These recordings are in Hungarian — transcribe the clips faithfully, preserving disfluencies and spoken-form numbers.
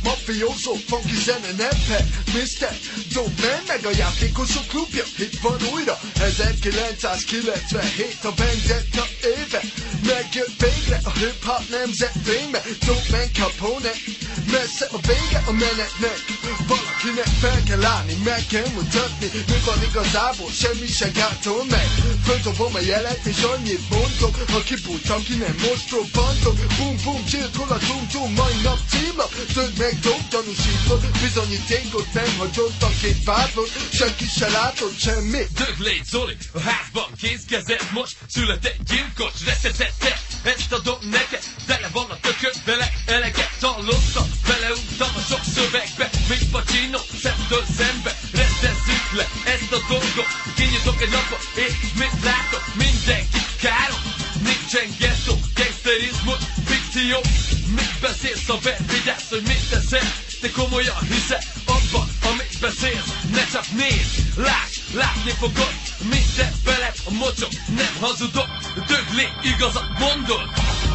mafioso, funky zene nem fel, miszter Dope-man meg a játékosok klubja. Itt van újra ezerkilencszázkilencvenhét, a Vendetta éve. Megjött végre a hip-hop nemzetvénybe. Dope-man Capone, messze a vége a menetnek. Valakinek fel kell állni, meg kell mutatni, mi van igazából, semmi se gátol meg. Földobom a jelet és annyit mondok, ha kibújtam ki nem most robbantok. Bum bum csirkol a tum-tum, mai nap címlap. Több meg dob tanúsított, bizonyítékot nem hagyott a két vádlott. Senki se látott semmit. Dög légy Zoli, a házban kézkezed most. Született gyilkos, reszetette, ezt adom neked. Tele van a tököd vele, eleget hallottam. Beleúgtam a sok szövegbe, mint Pacino, szemtől szembe. Rendezzük le ezt a dolgot, kinyitok egy lapot, és mit látok? Mindenki károm, nincsen ghetto, gangsterizmus, fikció. Mit beszélsz a ver, vigyázz, hogy mit teszel. Te komolyan hiszel abban, amit beszélsz. Ne csak nézd, lásd, látni fogod. Minden felett a mocsok, nem hazudok. Dögli, igazat mondod.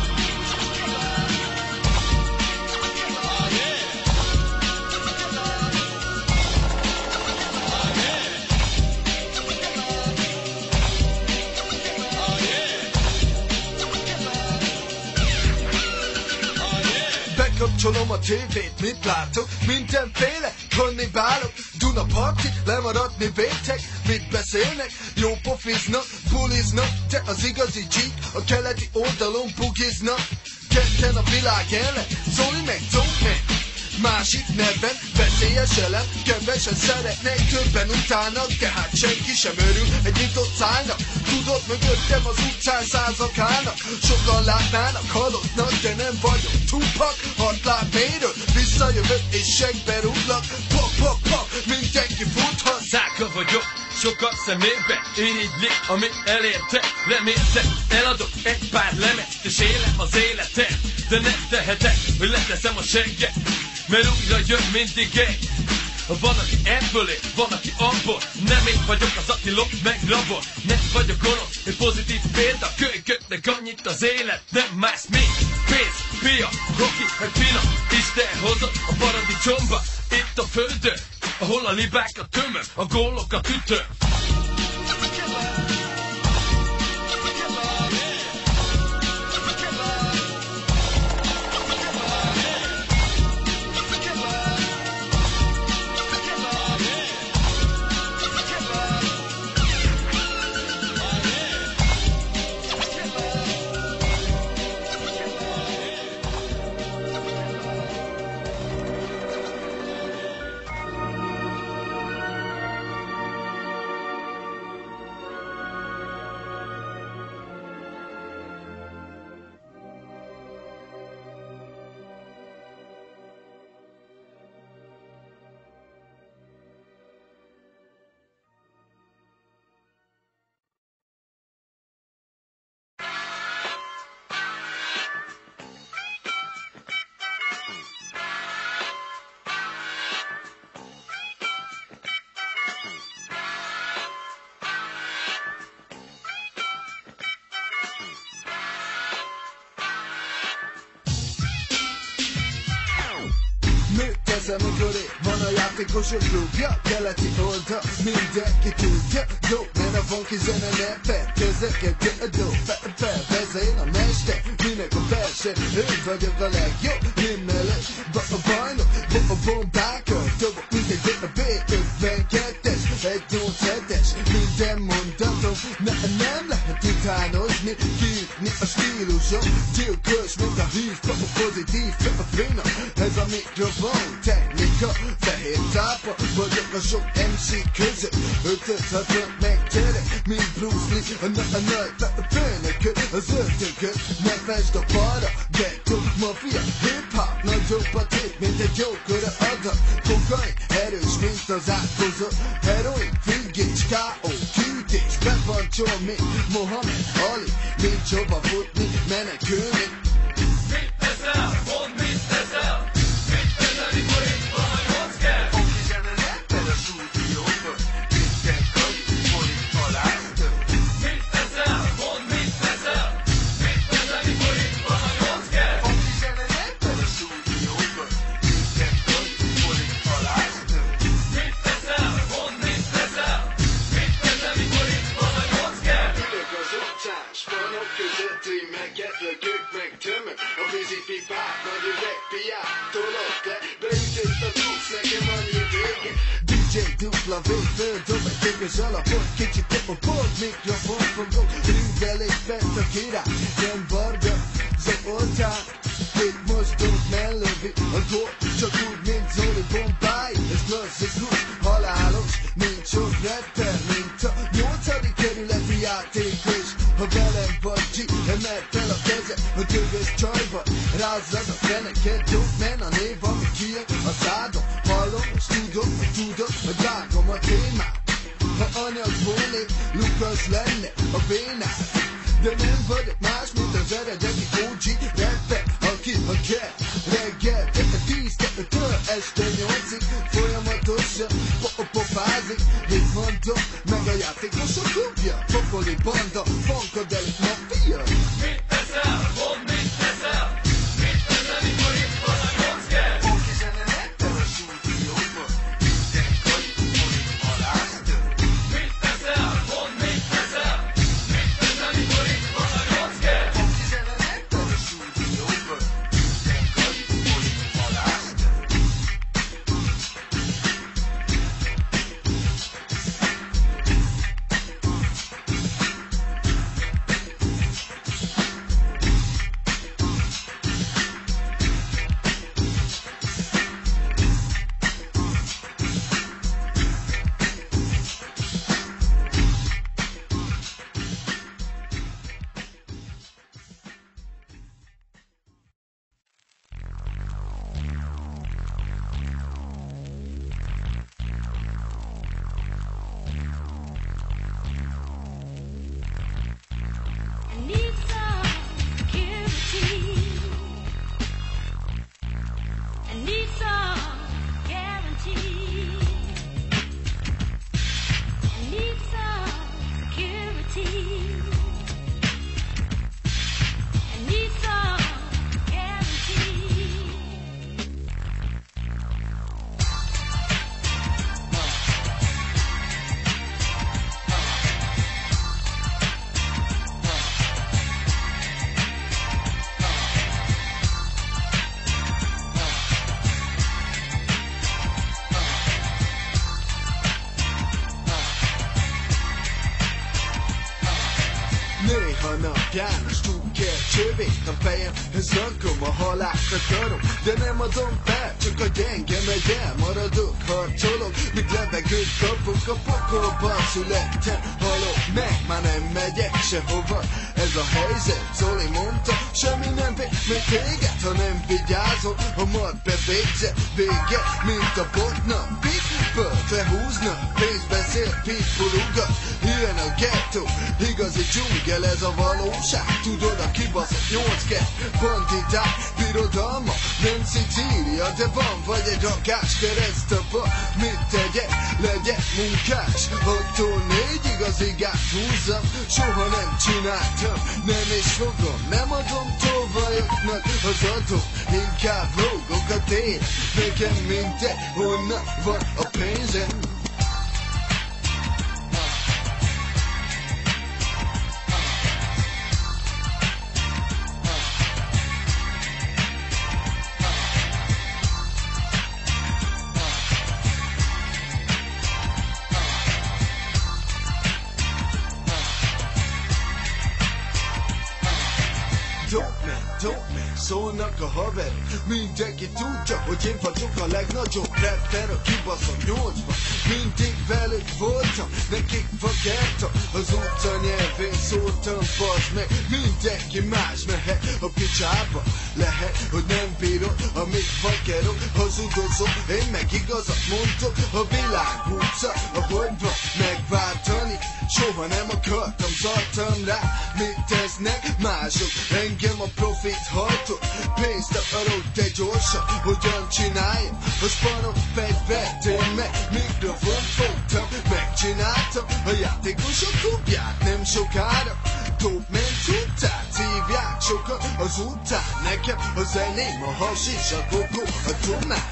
Bekapcsolom a tévét, mit látok? Mindenféle kannibálok. Duna party, lemaradni vétek. Mit beszélnek? Jó pofiznak, buliznak. Te az igazi G, a keleti oldalon bugiznak. Ketten a világ ellen, Zoli meg Dope-man. Másik nevben, veszélyes elem. Kevesen szeretnek, többen utálnak. Tehát senki sem örül egy nyitott szájnak. Tudod, mögöttem az utcán százak állnak. Sokan látnának halottnak, de nem vagyok Tupac. Hat láb mélyről, visszajövök és segbe rúglak. Pop, pop, pop, mindenki futhat. Száka vagyok, sokat szemébe irigyli, amit elérte. Reméltem, eladok egy pár lemezt, és élem az életet. De nem tehetek, hogy leteszem a segget, mert újra jön mindig egy. Van, aki ebből él, van, aki abból. Nem én vagyok az, aki lop meg rabol. Nem vagyok gonosz, egy pozitív példa. Kölyköknek annyit az élet, nem más mint pénz, pia, hoki, meg pina. Isten hozott a paradicsomba, itt a földön, ahol a libákat tömöm, a gólokat ütöm. Kezem köré van a játékosok klubja. Keleti oldal, mindenki tudja. Dope-man a funky zene nem fedkezeket. Dope, felvezén a mester, minek a versen. Én vagyok a legjobb, rimmeles, a bajnok, a bombákat. Dobok mindegy, a bé ötvenkettes, egy nyolchetes. Minden mondatom, ne, nem lehet utánozni. Kiütni a stílusom, gyilkos, mint a hívtam, a pozitív, a fina. Ez a mikrofon, technika, fehér tápa. Vagyok a sok em cé között, ötödhatom meg gyerek, mint Bruce Lee. A, na, a nagy, a főnököt, az ötököt. Ne fesd a balra, ghetto, mafia, hip-hop. Nagyobb a tép, mint egy jókora adag. Kokain, erős, mint az átkozott. Heroin, függés, ká ó, küldés. Bepancsol, mint Mohamed Ali. Nincs hova futni, menekülni. Mit teszel? Mondd, mit teszel? Mit teszel, mikor itt valamit kell? Funky zene rappel a stúdióban. Minden kanyit, folyik aláztől. Mit teszel? Mondd, mit teszel? Mit teszel, mikor itt valamit kell? Funky zene rappel a stúdióban. Minden beütést a tudsz, nekem annyi vége. dé dzsé dupla vé, földöm egy tökös alapot, kicsit több a bold, mikrofon fogok, ringbe lép bent a király, nem varga, zopoltál. Itt most dob mellövi a gól, csak úgy, mint Zoli Bombay. Ez klasszikus, halálos, mint sok rapper, mint a nyolcadik kerületi játékos. Ha velem vagy G, emeld fel a kezed, a tökös csajba, rázzad a feneket, dob men a név, ami kijön a szádon. Hallom, és tudom, hogy tudod, hogy vágom a témát. Ha anyag volnék, Lukasz lenne a bénát. De nem vagyok más, mint az eredeti ó gé rapper, aki ha kell reggel tíztől este nyolcig folyamatosan pop-popázik. Itt mondom, meg a játékosok klubja, pokoli banda, funkadelik mafia. Mit teszel? Mondd, mit teszel? Mit teszel, mikor itt van a kockert? Oké zene nettel a stúdióban, minden kajt, molik aláztől. Mit teszel? Mondd, mit teszel? Mit teszel, mikor itt van a kockert? Oké zene nettel a stúdióban, minden kajt, molik aláztől. Néha napján a stúker csövét a fejemhez rakom, a halált akarom, de nem adom fel, csak a gyenge megy el, maradok, harcolok, míg levegőt kapok, a pokolban születtem, halok meg, már nem megyek sehova, ez a helyzet, Zoli mondta, semmi nem véd meg téged, ha nem vigyázol, ha mad bevégzett, vége, mint a botna, pitbull, felhúzna, pénz beszél, pitbull ugat, ilyen a gettó, igazi dzsungel, ez a valóság, tudod a kibaszott nyolc-kettő bandidák, birodalma, nem Szicília, de van vagy egy rakás keresztapa, mit tegyek, legyek munkás, attól négyig az igát húzzam, soha nem csináltam, nem is fogom, nem adom tolvajoknak az adom, inkább lógok a tér, nekem mindegy, honnan van a pénzem. Szólnak a haverok, mindenki tudja, hogy én vagyok a legnagyobb rapper, a kibaszott nyolcban. Mindig velük voltam, nekik vagertam, az utca nyelvén szóltam, bazd meg, mindenki más mehet a picsába. Lehet, hogy nem bírod, amit vagerok, hazudozok, én meg igazat mondok, a világ utca, a bolyba megváltani. Soha nem akartam, szartam rá, mit tesznek mások, engem a profit hajtott, pénzt akarok, de gyorsan, hogyan csináljam, a spanok fegyvert, én meg mikrofont fogtam, megcsináltam a játékosok klubját, nem sokára, top ment után, szívják sokan az után, nekem a zeném, a hasis, a kokó, a tomát.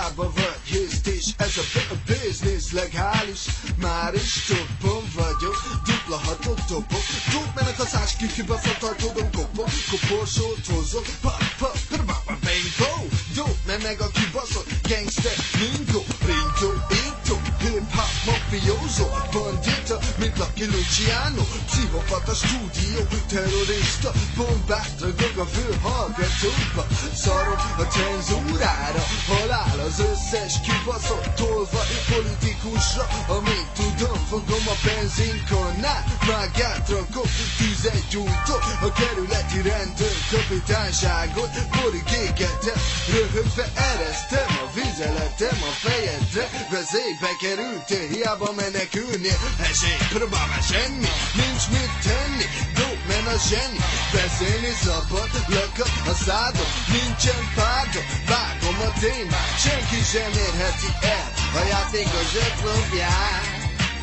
Hiába vagy hiszt is, ez a business legális. Már is toppon vagyok, dupla hatot topok. Dope-menek a szás kikibaszott ajtódon kopok. Koporsót hozok, pap, pap, pap, bingo. Dope-men meg a kibaszott gangster lingo. Ringo, into, hip-hop, mafioso. Bandita, mint Lucky Luciano. Pszichopata stúdió, terrorista. Bombát ragog a fülhallgatóba. Szarom a cenzúrára, halál az összes kibaszott tolvaj politikusra. Amíg tudom, fogom a benzinkonnál, magát rakok, tüzet gyújtok. A kerületi rendőr kapitányságot borigégetem, röhögve eresztem a vizeletem a fejedre. Veszélybe kerültél, hiába menekülnél, esély, próbálva semmi, nincs mit tenni. Dope-man a zseni, beszélni szabad, lakat a szádon, nincsen pádon. Vágom a témát, senki sem érheti el a játékos ötlopját.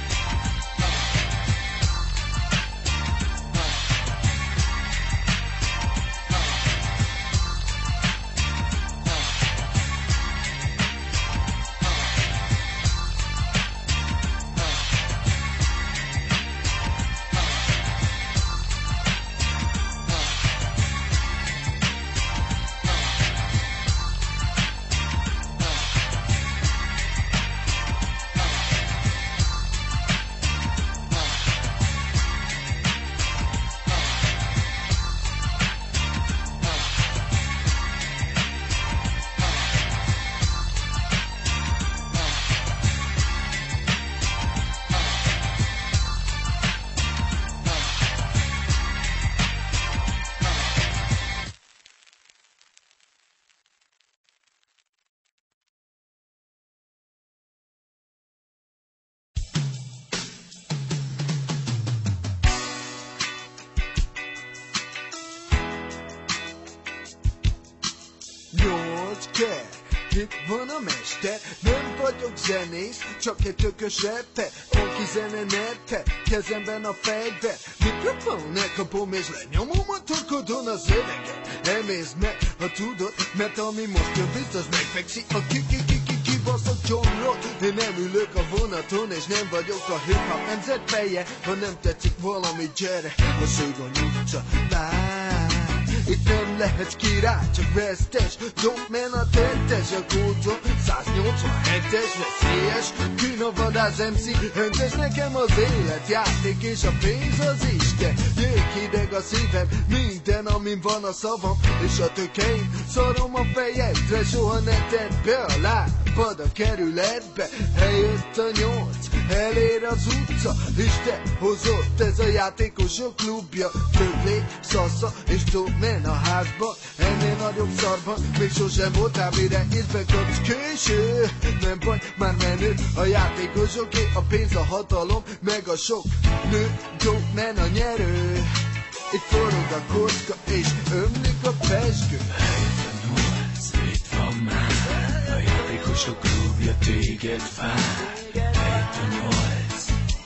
Nyolc kell, itt van a mester, nem vagyok zenész, csak egy tökös rapper. Funky zene nepe, kezemben a fegyver, mikrofon elkapom és lenyomom a torkodon az öveget. Emészd meg, ha tudod, mert ami most jön biztos megfekszik a ki-ki-ki-ki kibaszott gyomrot. Én nem ülök a vonaton és nem vagyok a hip-hop nemzet feje. Ha nem tetszik valami, gyere a Szőgony utca, bye. Itt nem lehetsz király, csak vesztes. Dope-man a tettes, a kódom száznyolcvanhetes, veszélyes. Kino vadász em cé, öntes nekem az élet, játék és a pénz az Isten. Jéghideg a szívem, minden amin van a szavam és a tökeim. Szarom a fejedre, soha ne tedd be a lábad a kerületbe. Eljött a nyolc, elér az utca, és te hozott ez a játékosok klubja. Többé, szasza és dope-man a házba, ennél nagyobb szarban még sosem voltál, mire észbe kapsz késő. Nem baj, már menő a játékosoké, a pénz, a hatalom, meg a sok nő. Dope-man a nyerő, itt forog a kocka és ömlik a pezsgő. Eljött a nyolc, itt van már, a játékosok klubja téged vár. Eljött a nyolc,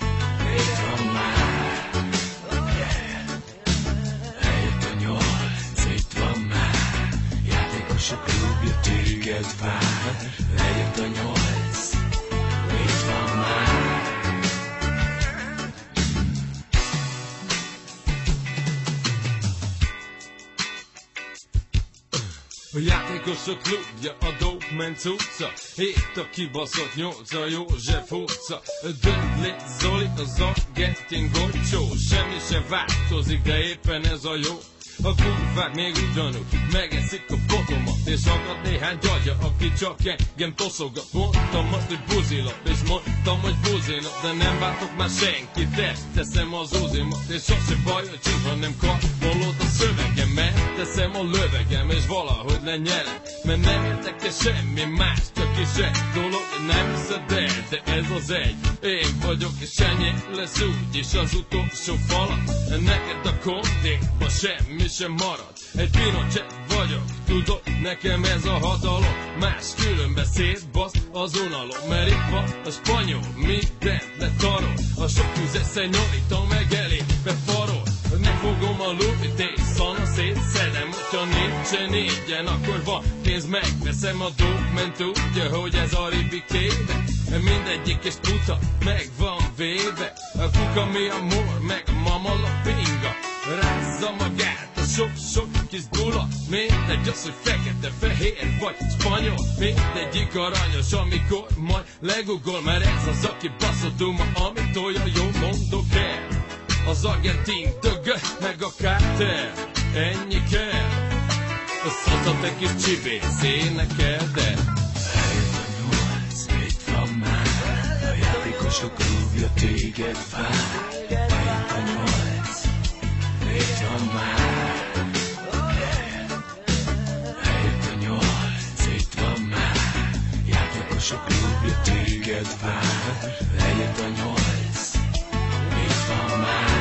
itt van már. A klubja téged vár, eljött a nyolc, itt van már. A játékosok klubja, a Dope-man cucca, itt a kibaszott nyolc, a József utca. Döntli Zoli, az argentin gocsó, semmi se változik, de éppen ez a jó. A kurvák még ugyanúgy megeszik a botomat, és akad néhány gyagya, aki csak engem toszogat. Mondtam azt, hogy buzilap, és mondtam, hogy buzinap, de nem váltok már senkit, teszem az uzimat, és sose baj, hogy csúsz, hanem karbolod a szövegem, mert teszem a lövegem, és valahogy lenyelem, mert nem értek el semmi más, csak is egy dolog, nem hiszed el, de ez az egy. Én vagyok, és ennyi lesz úgyis az utolsó falat, neked a kondékba semmi sem marad. Egy Pinochet vagyok, tudod, nekem ez a hatalom. Más különbe szétbasz az unalom, mert itt van a spanyol, mindent letarol. A sok tüzes szenyorita meg elébe farol. Megfogom a lupit és szana szétszedem, hogyha nincsen ingyen, akkor van pénz megveszem a dóp, tudja, hogy ez a ribikébe. Mindegyik és puta, meg van véve. A kuka mi a mor, meg a mama lapinga. Rázza magát a sok-sok kis dula. Mindegy az, hogy fekete, fehér vagy spanyol. Mindegyik aranyos, amikor majd legugol. Mert ez az, aki baszott duma, amit olyan jó mondok el. Az argentin dögö, meg a kárter. Ennyi kell. A szata te kis csibész énekel, de Eljött a nyolc, itt van már. A játékosok grúvja téged vár. Eljött a nyolc, itt van már. Eljött a nyolc, itt van már. Játékosok grúvja téged vár. Eljött a nyolc, itt van már.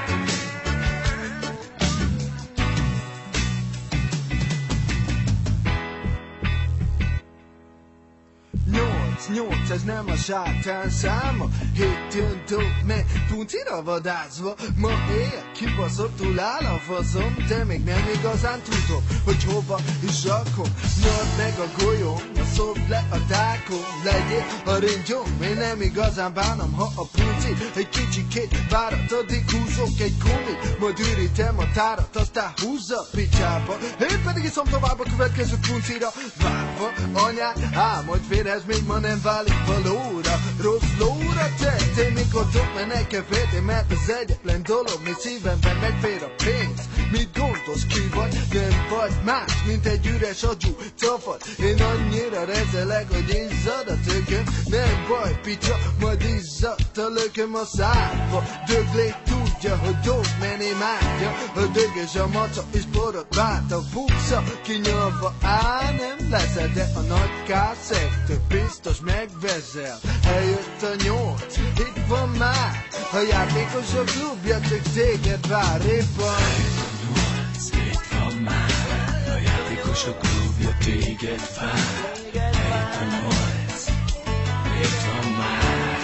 Nyolc, ez nem a sátán száma. Hét jön dob, mert puncira vadászva. Ma éjjel kibaszottul áll a faszom. De még nem igazán tudom, hogy hova is rakom. Nyord meg a golyóm, a szobd le a dákom. Legyél a ringyom, én nem igazán bánom. Ha a punci egy kicsikét várat, addig húzok egy gumit. Majd ürítem a tárat, aztán húzza a picsába. Én pedig iszom tovább a következő puncira. Várva anyát, á, majd férhez még ma nem válik valóra. Rossz lóra tett, én mikor tudok, mert nekem féltél. Mert az egyetlen dolog, mi szívemben megfér a pénz. Mit gondolsz, ki vagy? Nem vagy más, mint egy üres agyú cafad. Én annyira rezelek, hogy izzad a tököm. Nem baj, picsa, majd izzadt a lököm a szádba. Döglék tudja, hogy dob, mert imádja. A dögös a maca, és borotvált a buksa. Kinyalva áll, nem leszed, de a nagy kászektől biztos megvezel. Eljött a nyolc, itt van már. A játékosok klubja, csak téged vár, éppen. Itt van már, a játékosok klubja téged vár. Eljött a nyolc, itt van már.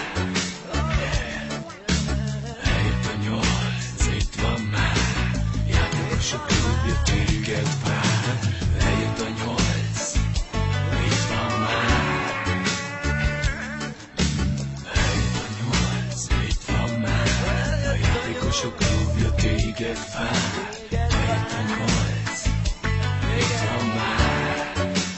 Eljött a nyolc, itt van már. Játékosok klubja téged vár. Eljött a nyolc, itt van már. Eljött a nyolc, itt van már. A játékosok klubja téged vár. Eljött a nyolc, itt van már.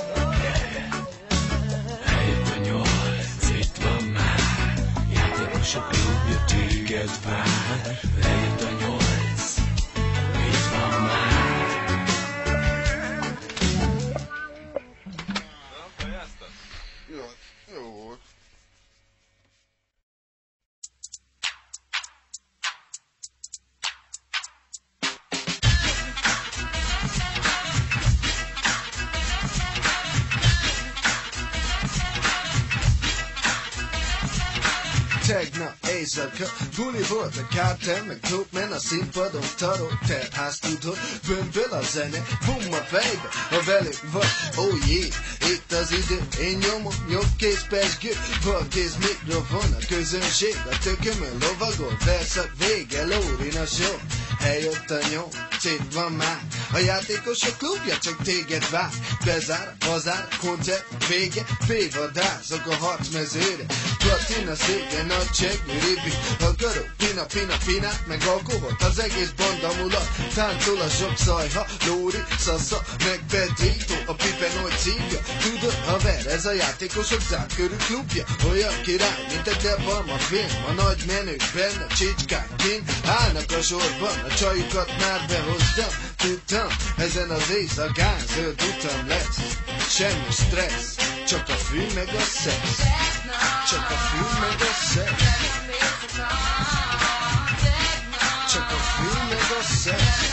Eljött a nyolc, itt van már. Játékosok klubja téged vár. Eljött a nyolc, itt van már. Jó, jó volt. Tegnap éjszaka buli volt a kártya, meg dope, a színpadon taró terház tudod, bömböl a zene, bum a fejbe, ha velük vagy, oh yeah, itt az idő, én nyomom, jobb kéz pesgő, bal kéz mikrofon, a közönség, a tökömön lovagol, verszak vége, Lórin a show, eljött a nyolc, itt van már, a játékosok klubja csak téged vár, bezár, bazár, koncert, vége, févadászok a harcmezőre, platina széken, a csekkű ribi, a garó, pina, pina, pinát, meg alkoholt, az egész banda mulat, táncol a sok szajha, Lóri, Szasza, meg Pedrito, a pipenoid szívja, tudod, haver, ez a játékosok zárkörű klubja, olyan király, mint egy De Palma film, a nagy menők benne, csicskák kint, állnak a sorban, a csajukat már behoztam, tudtam, ezen az éjszakán zöld utam lesz, semmi stressz, csak a fű meg a szex, csak a fű meg a szex, csak a fű meg a szex.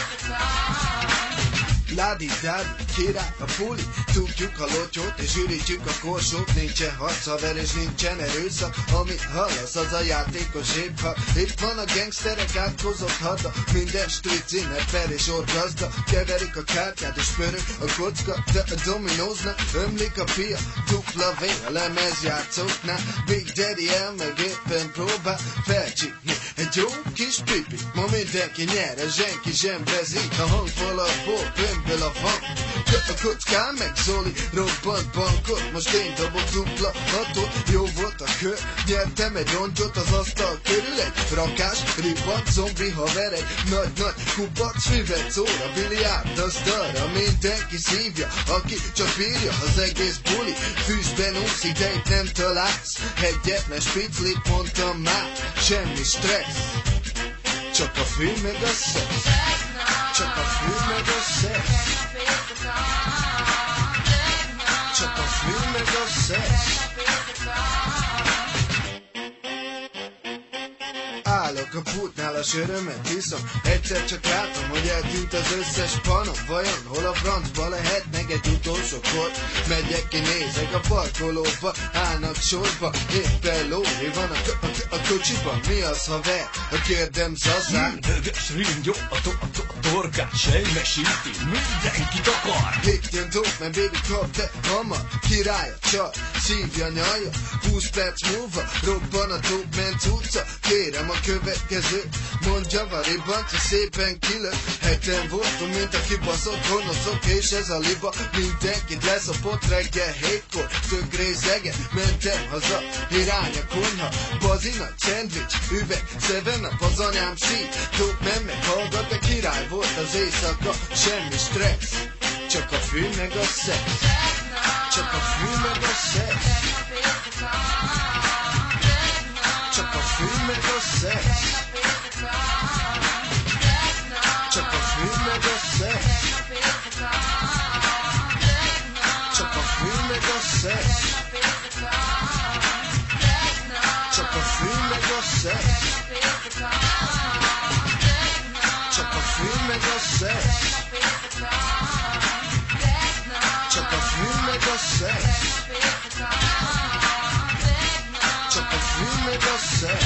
Ládi-dádi, király a puli, tudjuk a lotyót és ürítjük a korsót. Nincsen harc, haver és nincsen erőszak, amit hallasz az a játékos épp ha. Itt van a gangsterek átkozott hada, minden street zinneper és orgazda. Keverik a kártyát és pörög a kocka, de a dominóznak ömlik a pia. Dupla V a lemezjátszóknál, Big Daddy el meg éppen próbál felcsípni egy jó kis pipi. Ma mindenki nyer, a zsenki zsembezik, a hangfalakból bömböl a hang. Köt a kockán meg Zoli robbant bankot, most én dobok dupla hatot. Jó volt a kör, nyertem egy rongyot az asztal körül, egy rakás, ribat, zombi haver, egy nagy-nagy kubac, füvet, óra, biliárd, az darra, mindenki szívja, aki csak bírja az egész buli. Fűzben úszik, de itt nem találsz egyetlen spiclit, mondtam már, semmi stressz. Csak a fű meg a szex, csak a fű meg a szex, csak a fű meg a szex. Állok a pultnál, a sörömet iszom, egyszer csak látom, hogy eltűnt az összes panom. Vajon hol a francba lehet meg egy utolsó kor? Megyek ki, nézek a parkolóba, állnak sorba, éppen lóri van a, a, a kocsiban. Mi az haver? A kérdem zazán. Mindögös ringyó, a, to, a, to, a torkát sejmesíti, mindenkit akar. Itt jön Dogman, baby, kap te hamar, királya, csaj, szívja, nyalja. Húsz perc múlva robban a Dogman cucca, kérem a következő, mondja variban, csak szépen kilök. Heten voltunk, mint a kibaszott gonoszok, és ez a liba mindenkit leszopott reggel hétkor. Tök részegen mentem haza, irány a konyha, bazi nagy szendvics, üveg, seven up, az anyám szít. Dogman meghallgat, de király volt az éjszaka, semmi stressz. Csak a fű meg a szex, csak a fű meg a szex, csak a fű meg a szex, csak a fű meg a szex, csak a fű meg a szex, csak a fű meg a szex, csak a fű meg a szex, csak a fű meg a szex, csak a fű meg a szex.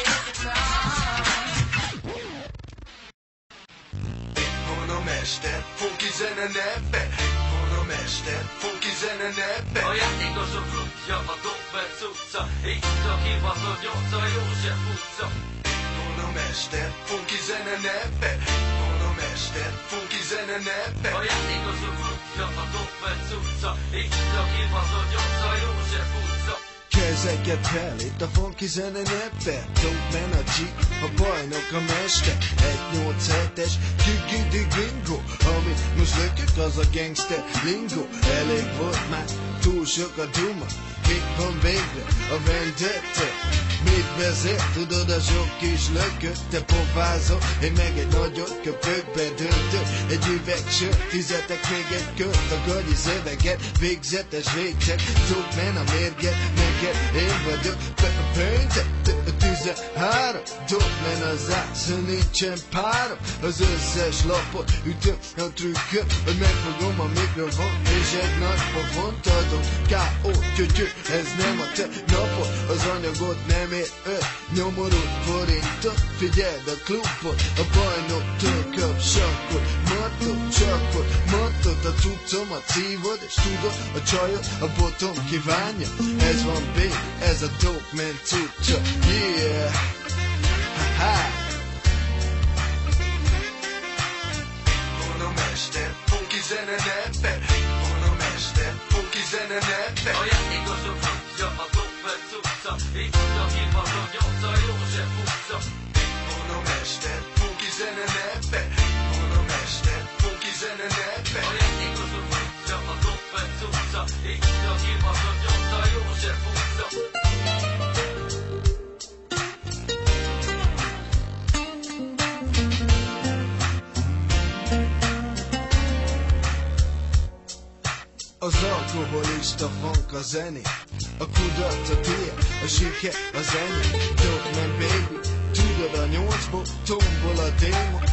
Itt van a mester, funky zene nebbe. Itt van a mester, funky zene nebbe. A játékosok klubja, a Dogman cucca, itt a kibaszott nyolca, József utca. Itt van a mester, funky zene nebbe. Itt van a mester, funky zene nebbe. A játékosok klubja, a Dogman cucca, itt a kibaszott nyolca, József utca. Kezeket fel, itt a funky zene nebbe. Dogman a G, a bajnok a mester. egy nyolc hetes kikidi bingo, amit most lökök, az a gangster lingo. Elég volt már, túl sok a duma. Itt van végre a vendetta. Mit vezet, tudod a sok kis lökött. Te pofázol, én meg egy nagyot köpökbe döntök. Egy üveg sör, fizetek még egy kört. A gagyi szöveget, végzetes végzet. Dogman a mérget, neked én vagyok. Pöntet, tizenhárom. Dogman az ász, nincsen párom. Az összes lapot ütöm a trükköt, hogy megfogom a mikrofon, és egy nagy pofont adom. ká ó, gyögyő, ez nem a te napod. Az anyagot nem ér öt nyomorult forintot. Figyeld a klubot, a bajnoktól kap sakkot. Mattot, sakkot, mattot, a cuccomat szívod, és tudod, a csajot, a botom kívánja. Ez van B, ez a Dogman cucca, yeah, ha-ha. Van a mester, funky zene nebbe. Van a mester, funky zene nebbe. A játékosok klubja, a Dogman cucca, itt a kibaszott nyolca, József utca. Van a mester, funky zene nebbe. Van a mester, funky zene nebbe. A játékosok klubja, a Dogman cucca, itt a kibaszott nyolca, József utca. Az alkoholista funk a zené, a kudarc a tiéd, a siker a zené. Dogman baby, tudod a nyolcból, tombol a démon, mind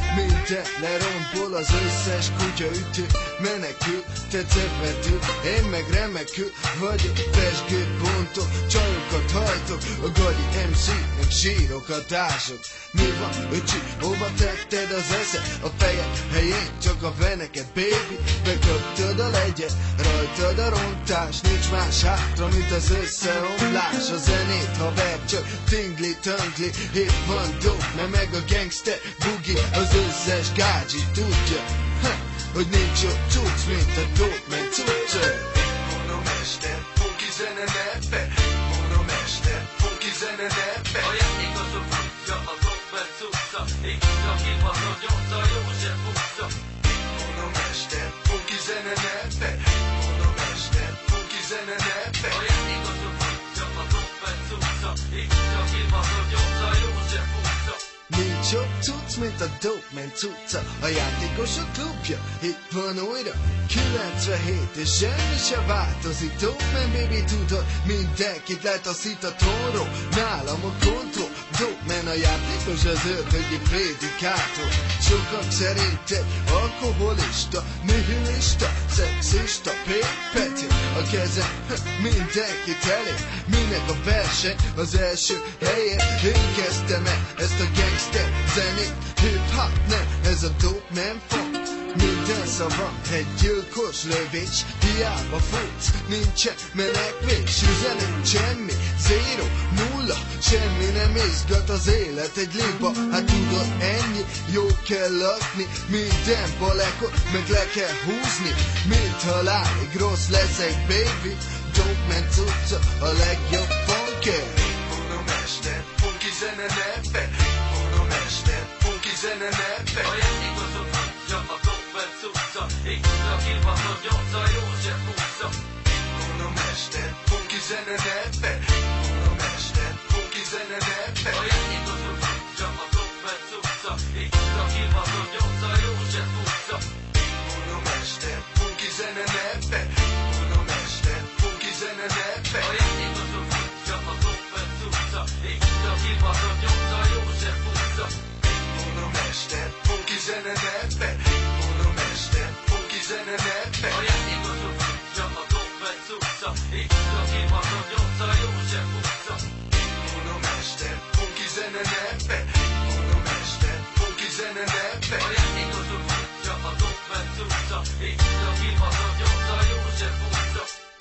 De lerombol az összes kutyaütő, menekül, te cepetül, én meg remekül vagyok, pesgőt bontok, csajokat hajtok, a gagyi em cé-nek sírokat ások. Mi van, öcsi, hova tetted az eszed? A fejed helyén csak a feneket, baby. Beköptöd a legyet, rajtad a rontás, nincs más hátra, mint az összeomlás. A zenét, haver, csak tingli-tangli, hit van dope, mert meg a gangster bugi, az összes gágyi tudja, ha, hogy nincs jobb cucc, mint a dope, meg cucca. Monomester, funky zene nepe, monomester, funky zene nepe. A játékosok futja, a dope cucca, itt a kibaszott nyomta, József utca. Monomester, funky zene nepe, monomester, funky zene nepe. A játékosok futja, a dope cucca, itt a kibaszott nyomta, József utca. Nincs jobb cucc, mint a dope man cucca. A játékosok klubja, itt van újra kilencvenhét, és semmi se változik. Dope man baby, tudod, mindenkit letaszít a trónról. Nálam a kontroll, dope man a játékos, az ördögi prédikátor. Sokak szerint egy alkoholista, nihilista, szexista, Peti a kezem, mindenkit elég. Minek a verseny az első helyen? Én kezdtem el ezt a gangster zenét, hip-hop nem, ez a dope man funk. Minden szava egy gyilkos lövés, hiába futsz, nincsen menekvés. Üzenet semmi, zéro, nulla, semmi nem izgat, az élet egy liba. Hát tudod, ennyi, jó kell lakni, minden balekot meg le kell húzni. Mint halálig rossz leszek, baby, dope man cucca, a legjobb funky. Monomester, funky zene nepe, monomester, funky zene nepe. A játékosok futja, a dope cucca, itt a kibaszott nyomta, József utca. Monomester, funky zene nepe, monomester, funky zene nepe. A játékosok futja, a dope cucca, itt a kibaszott nyomta, József utca. Monomester, funky zene nepe, monomester, funky zene nepe. A játékosok futja, a dope cucca, itt a kibaszott nyomta, József utca. Monomester, funky zene nepe, monomester, funky zene nepe. A játékosok futja, a dope cucca, itt a kibaszott nyomta, József utca. Monomester, funky zene nepe, monomester, funky zene nepe. A játékosok futja, a dope cucca, itt a kibaszott nyomta, József utca.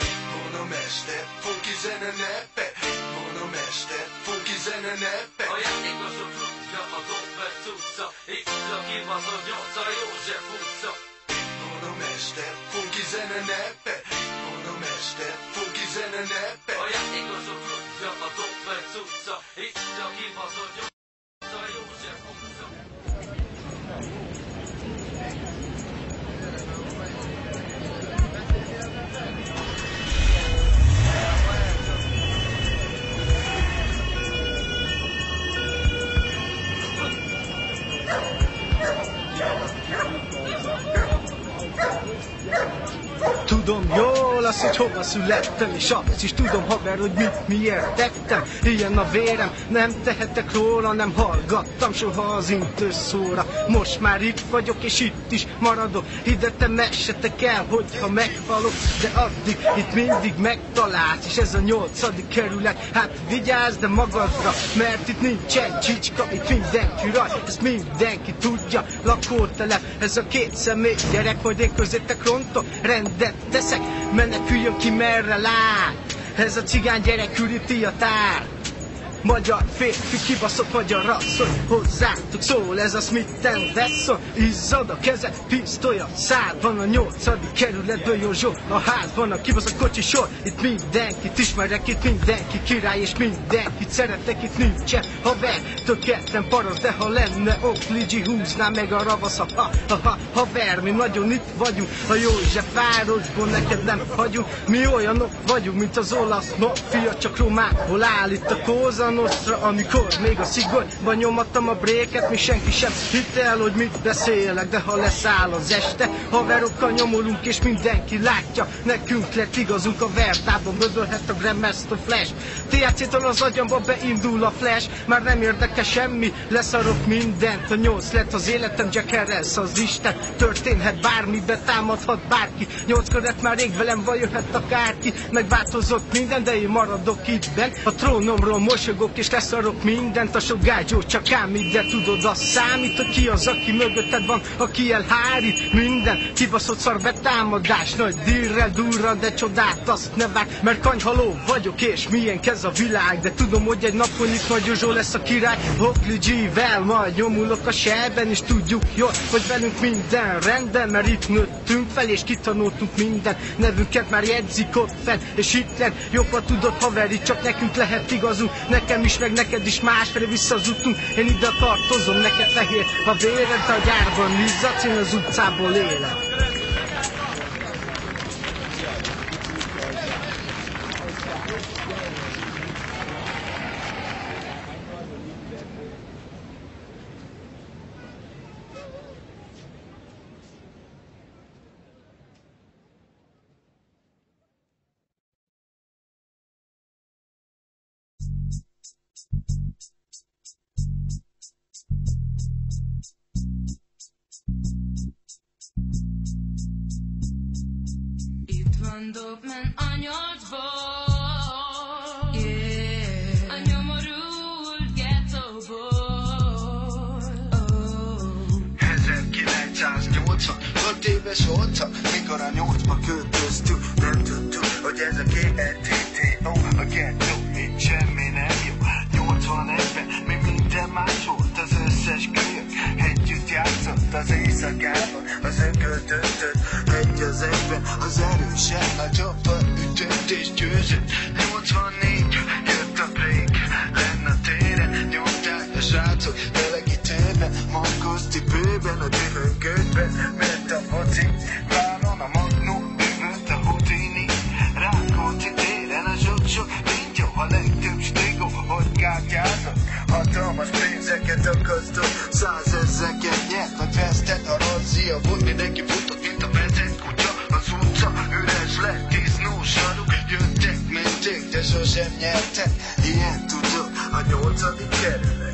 Monomester, funky zene nepe, monomester, funky zene nepe. A játékosok futja, a dope cucca, itt a kibaszott nyomta, József utca. Monomester, funky zene nepe, monomester, funky zene nepe. A játékosok futja, a dope cucca, itt a kibaszott nyomta, József utca. Tudom jól azt, hogy hova születtem, és azt is tudom, haver, hogy mit miért tettem. Ilyen a vérem, nem tehetek róla, nem hallgattam soha az intő szóra. Most már itt vagyok, és itt is maradok. Ide te messetek el, hogyha meghalok, de addig itt mindig megtalálsz. És ez a nyolcadik kerület, hát vigyázz de magadra, mert itt nincsen csicska, itt mindenki raj, ezt mindenki tudja. Lakótelep, ez a két személy gyerek, majd én közétek rontok, rendet teszek, meneküljön ki merre lát. Ez a cigány gyerek üríti a tár. Magyar férfi kibaszott magyar rassz, hogy hozzátok szól ez a Smith and Wesson. Izzad a keze, pisztolya, szád van a nyolcadik kerületből, jó zsó. A házban a kibaszott kocsi sor, itt mindenkit ismerek, itt mindenki király, és mindenkit szeretek, itt nincsen haver. Tökéletlen parasz, de ha lenne ott Ligi húzná meg a ravasz. Ha, ha, ha, ha, haver, mi nagyon itt vagyunk, a József városból neked nem hagyunk. Mi olyanok vagyunk, mint az olasz mafia, csak romákból áll itt a kóza. Nostra, amikor még a szigorban nyomattam a bréket, mi senki sem hitte el, hogy mit beszélek, de ha leszáll az este, haverokkal nyomulunk és mindenki látja, nekünk lett igazunk a verdában, böbölhet a Grandmaster Flash. té há cé-től az agyamba beindul a flash, már nem érdekel semmi, leszarok mindent, a nyolc lett az életem, Jack Harris az Isten, történhet bármi, betámadhat bárki, nyolc köret már rég velem van, jöhet akárki, megváltozott minden, de én maradok itt benn, a trónomról mosolygok és leszarok mindent, a sok gágyó csak ámít, de tudod, az számít, hogy ki az, aki mögötted van, aki elhárít minden, kibaszott szar betámadás, nagy dirrel durran, de csodát azt ne várj, mert kanyhaló vagyok és milyen kez a világ, de tudom, hogy egy napon itt Nagy Józsó lesz a király, Hokli G-vel majd nyomulok a sebben, és tudjuk jól, hogy velünk minden rendben, mert itt nőttünk fel és kitanultunk minden, nevünket már jegyzik ott fenn, és Hitler jobban tudod haveri, csak nekünk lehet igazunk, nekem is, meg neked is másfelé visszazutunk, én ide tartozom, neked fehér a véred, a gyárban izzadsz, én az utcából élek. Itt van Dogman a nyolcból, yeah. A nyomorult ghettóból, oh. ezerkilencszáznyolcvan, hat éves voltam, mikor a nyolcba költöztünk, nem tudtuk, hogy ez a gé é té té o, a ghetto, itt semmi nem jó. nyolcvanegyben még minden más volt, az összes kölyök együtt játszott az éjszakában, az önköltöztött egy az egyben, az erősen nagyobb a ütött és győzött. nyolcvannégy jött a break, lenn a téren, nyomták a srácok belegítőben, Marcos cipőben, a dühöngődben, ment a foci, vállon a magnum, üvölt a Houdini, Rákóczi téren a sok-sok nincs, a legtöbb stigó, hogy kártyázott, hatalmas pénzeket akasztott, százezreket nyert, vagy vesztett, a razzia volt, mindenki futott, mint a vezet kutya, az utca üres lett, disznós saruk, jöttek, mentek, de sosem nyertek, ilyen tudok, a nyolcadik kerület.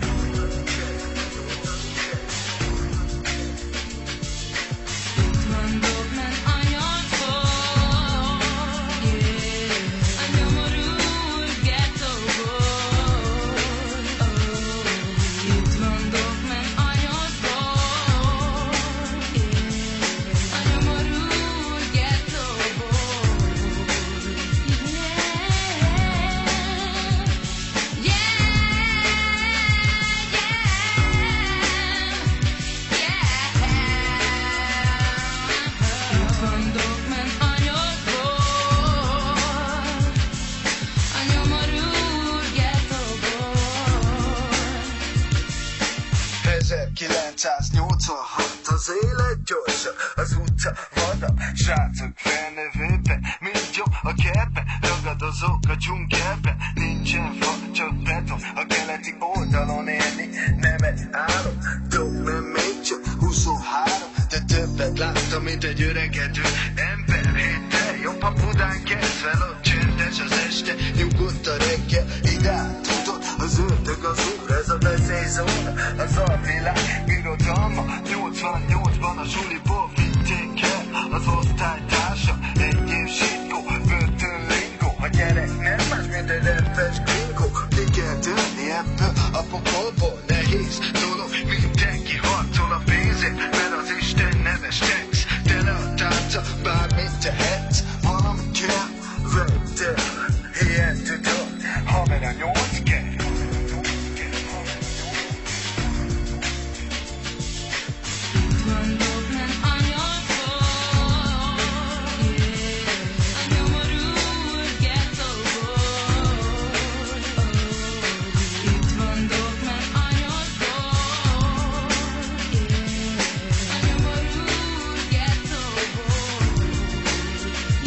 ezerkilencszáznyolcvanhat, az élet gyorsa, az utca vada, srácok felnövőben, mind jobb a kertben, ragadozók a dzsungelben, nincsen fa, csak beton, a keleti oldalon élni, nem egy álom, Dogman még csak huszonhárom, de többet láttam, mint egy öregedő ember, héttel jobb a Budán kezdve, ott csendes az este, nyugodt a reggel, idán tudod, az ördög az úr, ez a veszélyzóna, az alvilág birodalma, nyolcvannyolcban a suliból vitték el az osztálytársa, egy év sitkó, börtönlingó, a gyerek nem más, mint egy repes gringó, ki kell törni ebből a pokolból, nehéz dolog, mindenki harcol a pénzért, mert az Isten neves tex, tele a tárca, bármit tehetsz, valamit kell, vedd el, ilyen tudod, haver a nyolc kell.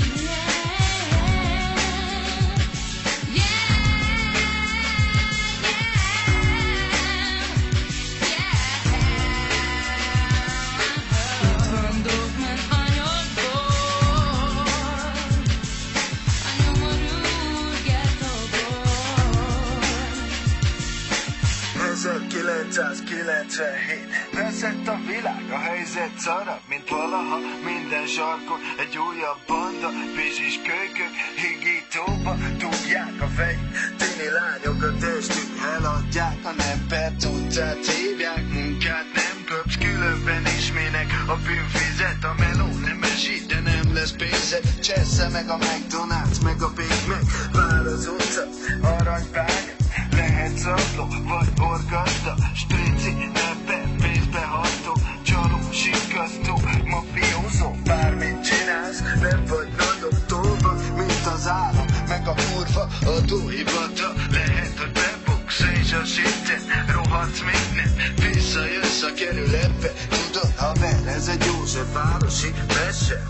Yeah. helyzet szarabb, mint valaha. Minden sarkon egy újabb banda, pizsis kölykök higítóba dugják a fejük. Tini lányok a testük eladják, a nempert utcát hívják. Munkát nem kapsz, különben is minek a bűn fizet. A meló nem esít, de nem lesz pénzed. Csessze meg a McDonald's, meg a Big Mac. Vár az utca, aranyvág, lehet szakló, vagy orgazda. Strici, nepe, pénzbe ható, csaló, sikasztó, mafiózó. Bármit csinálsz, nem vagy nagyobb tolva, mint az állam, meg a kurva adóhivata. Lehet, hogy bebuksz és a sitten rohadsz még nem. Visszajössz a kerületbe, tudod, haver, ez egy Józsefvárosi mese.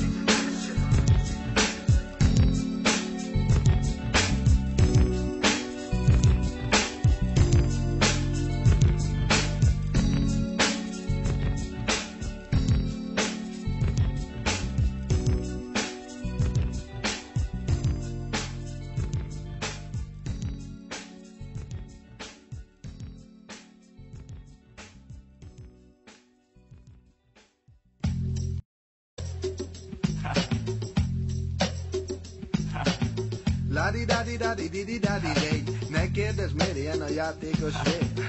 Ladi-dadi-dadi-didi-dadi-day. Ne kérdezz, miért ilyen a játékos rég.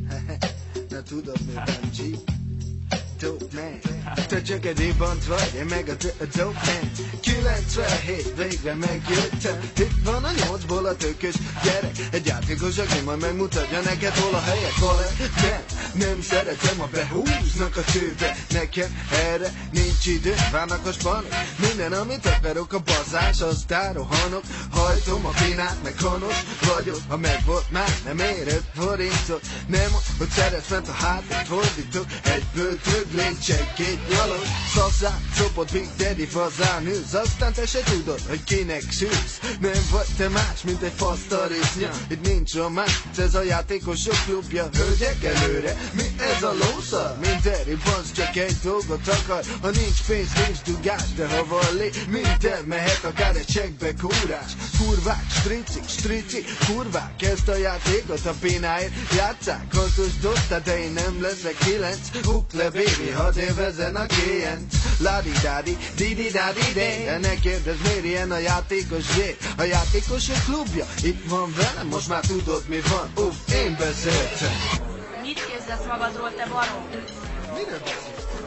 Na tudod, miért G? Dope man. Te csak egy ribant vagy, én meg a, a dope man. kilencvenhét végre megjöttem. Itt van a nyolcból a tökös gyerek. Egy játékos, aki majd megmutatja neked, hol a helyek, hol a... Nem, nem szeretem, a behúznak a tőbe. Nekem erre nincs idő, várnak a spanok. Minden, amit akarok, a bazás, aztán rohanok. Hajtom a pinát, meg honos vagyok. Ha megvolt már, nem ér öt forintot. Nem, hogy szeretsz, mert a hátat fordítok. Egyből több légy, segít nyalog. Szasszák, csopot, Big Daddy fazán ülsz. Aztán te se tudod, hogy kinek szülsz. Nem vagy te más, mint egy fasztariznya. Itt nincs románc, ez a játékosok klubja. Hölgyek előre, mi ez a lószar? Minden bansz csak egy dolgot akar. Ha nincs pénz, nincs dugás, de ha van lé, minden mehet akár egy csekkbe kúrás. Kurvák, stricik, strici, kurvák, ezt a játékot a pénáért játsszák. Hasznos dobta, de én nem leszek kilenc. Huk le baby, hadd élvezzen a klienc. Ladi-dadi, didi-dadi-day. De ne kérdezz, miért ilyen a játékos ré. A játékosok klubja, itt van velem, most már tudod mi van. Uff, én beszéltem. Mit képzelsz magadról, te barom? Miről beszélsz?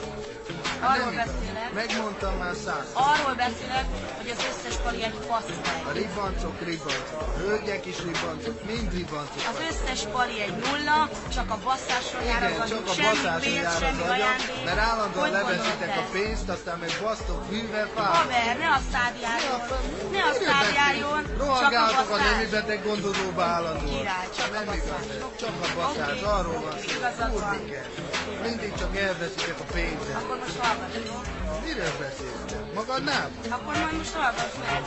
Arról beszélek, Megmondtam már száz. arról beszélek, hogy az összes pali egy A faszfej. ribancok, ribancok, a hölgyek is ribancok, mind ribancok. Az összes pali egy nulla, csak a basszásról jár az Igen, csak agyuk, a semmi baszáson pénz, jár az semmi agyam, ajándék. mert állandóan Hogy leveszitek gondolod a te? pénzt, aztán meg basztok hűvel fáj. Haver, ne a szád járjon, ne a szád járjon, csak a Rohangáltok a nemi basszás. beteg gondozóba állandóan. Király, csak a Nem igaz, basszás. csak a basszás, Oké. arról van szó. Igazad van. Kurvi kell. Mindig csak elveszitek a pénzet. Akkor most hallgass, jó? Miről beszélsz te? Magadnál? Akkor majd most hallgass meg.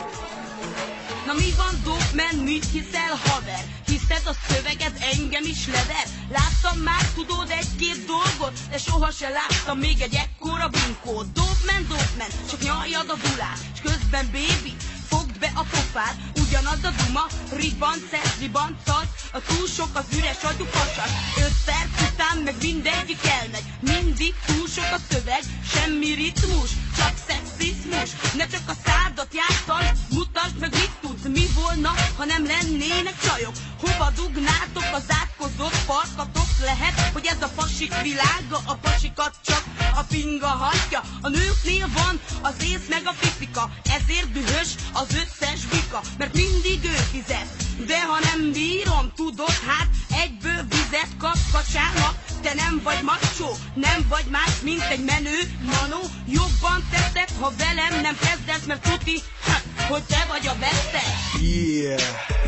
Na mi van, Dopman, mit hiszel, haver? Hiszed a szöveged engem is lever? Láttam már, tudod, egy-két dolgot, de soha se láttam még egy ekkora bunkót. Dopman, Dopman, csak nyaljad a dulát, s közben baby, fogd be a pofát. Ugyanaz a duma, ribanc, ez ribanc az, a túl sok az üres agyú fasas. Öt perc után meg mindegyik elmegy, mindig túl sok a szöveg, semmi ritmus, csak szexizmus. Ne csak a szádat játszal, mutasd meg mit tudsz, mi volna, ha nem lennének csajok. Hova dugnátok az átkozott farkatok? Lehet, hogy ez a pasik világa, a pasikat csak a pinga hagyja. A nőknél van az ész meg a pipika, ezért dühös az összes bika, mert mindig ő fizet. De ha nem bírom, tudod, hát egyből vizet kapkacsának. Te nem vagy macsó, nem vagy más, mint egy menő manó. Jobban teszed, ha velem nem kezdesz, mert tuti, hát, hogy te vagy a vesztes. Yeah.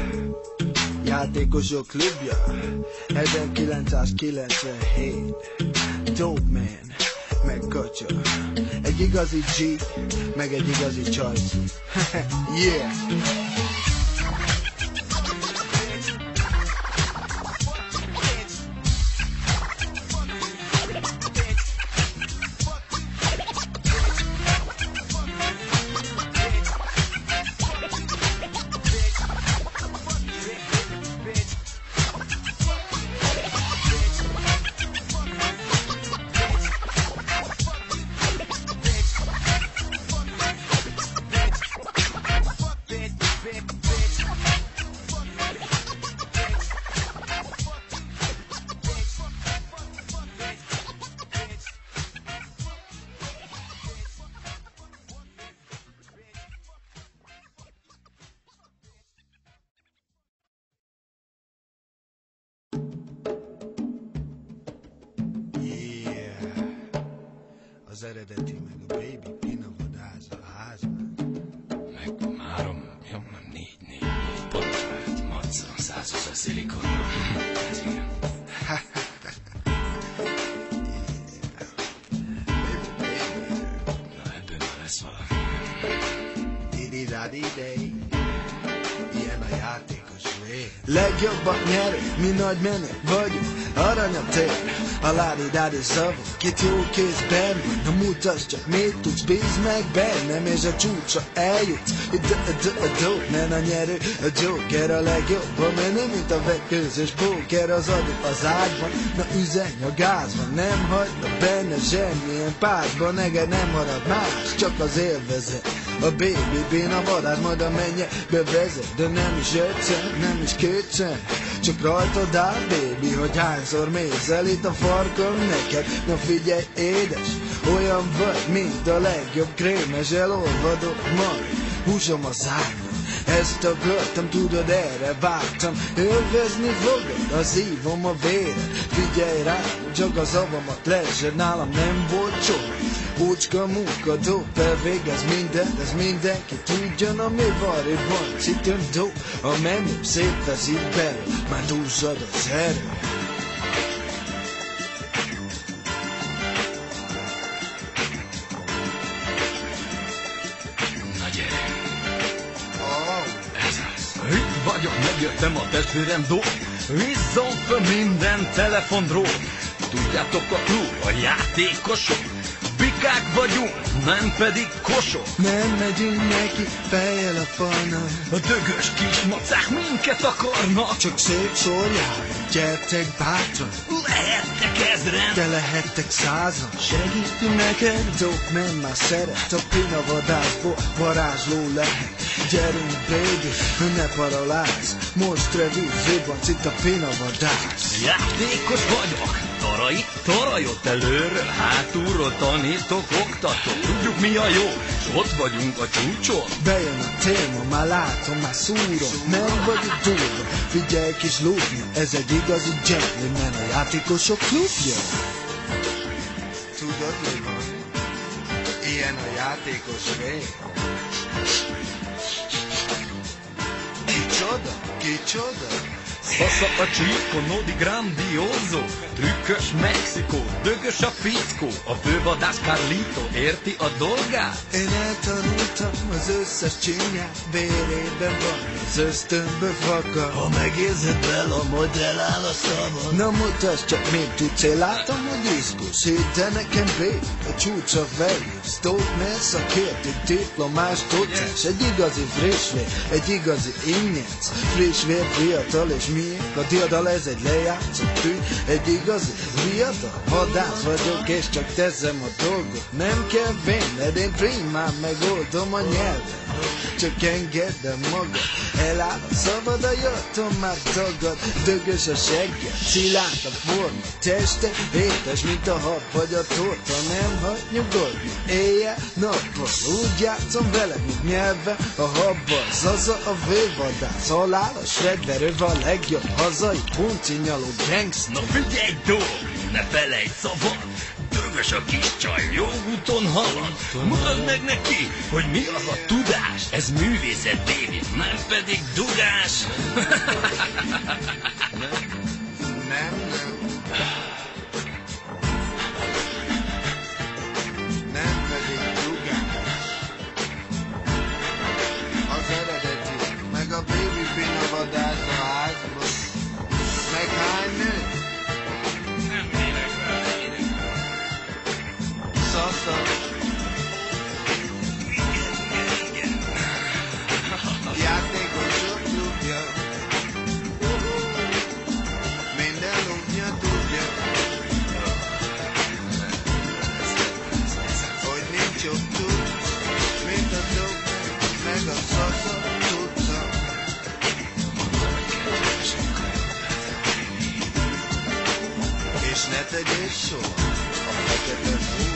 Játékosok klubja ezerkilencszázkilencvenhét. Dope man, meg kacsa. Egy igazi G, meg egy igazi csajci. Yeah. az eredeti, meg a baby Pina vadász a házban. Meg három, jó, nem négy, négy, négy, pont, macca, százözer szilikon. Ez igen. Na, ebből már lesz valami. Didi-dadi-day, ilyen a játékos ré. Legjobban nyerő, mi nagy menő vagyunk, aranyat tér. A ládi-dádi szavunk, két jó kézben van. Na mutasd csak, mit tudsz, bízd meg bennem, és a csúcsra eljutsz. Do-do-do, men a nyerő, a Joker a legjobb, a menő, mint a vetkőzős póker. Az adó az ágyban, na üzenj a gázban. Nem hagyna benne semmilyen pártban, neked nem marad más, csak az élvezet. A baby Pina vadász majd a mennyekbe vezet, de nem is egyszer, nem is kétszer, csak rajtad áll, baby, hogy hányszor mész el itt a farkam neked. Na figyelj, édes, olyan vagy, mint a legjobb krémes, elolvadott majd, húsom a szárnyam. Ezt akartam, tudod, erre vártam, élvezni fogod a szívom, a véred. Figyelj rá, csak az avamat lesed, nálam nem volt soha. Ócska munka, dope, végez mindent, ez mindenki tudjon, ami variban citön do. A menő szétveszik belőle, már dúzzad az erő. Na gyere. Ez az. Itt vagyok, megjöttem a testvérem do. Izzom fel minden telefondról. Tudjátok a klub, a játékosok. Bikák vagyunk, nem pedig kosok. Nem megyünk neki, fejjel a falnak. A dögös kis macák minket akarnak. Csak szép sorjában, gyertek bátran. Lehettek ezren, de lehettek százan. Segítünk neked, dope man már szeret. A Pina vadászból varázsló lehet. Gyerünk baby, ne paralázz. Most revű, zébbanc itt a Pina vadász. Játékos vagyok, tarai, tarajott előről, hátulról tanítok, oktatok. Tudjuk mi a jó, s ott vagyunk a csúcson. Bejön a téma, már látom, már szúrom. Nem vagyok durva, figyelj kis lúpnya. Ez egy igazi gentleman, a játékosok klubja. Tudod mi van? Ilyen a játékos ré. Kicsoda? Kicsoda? Passa a csíko, nodi grandioso. Trükkös Mexikó, dögös a fickó. A fővadász Carlito érti a dolgát. Én eltanultam az összes csinyát, vérében van, az ösztönből fakad. Ha megérzed vele, a modell áll a szabad. Na mutasd csak, mit tudsz, én látom, hogy izgulsz. Hidd el nekem, baby, a csúcsra feljössz. Dope man szakért, egy diplomás docens. Egy igazi friss vér, egy igazi ingyenc. Friss vér, fiatal és miért? A diadal ez egy lejátszott tűn, egy igazi viadal. Vadász vagyok és csak teszem a dolgot. Nem kell benned, én primán megoldom a nyelvet. Csak engedd el magad, eláll a szabad, a jöttem már tagad. Dögös a segged, szilárd a forma, teste étes, mint a hab vagy a torta. Nem hagy nyugodni, éjjel, nappal. Úgy játszom vele, mint nyelve, a habbal. Zaza a vővadász, halál a shredder, ő a legjobb hazai puncinyaló gangster. Na figyelj, dolg, ne felejtsd szabad. Dögös a kis csaj, jó úton halad. Mutasd meg neki, hogy mi az a tudás. Ez művészet, baby, nem pedig dugás. Nem, nem. Nem pedig dugás. Az eredeti, meg a baby Pina vadász a házban. Meg hány nő? Nem élek vele, édek. Szasza. Játékosok klubja. Minden lúpja tudja, hogy nincs jobb tud, mint a dope, meg a szasza tudta. És ne tegyél soha a fekete fúra.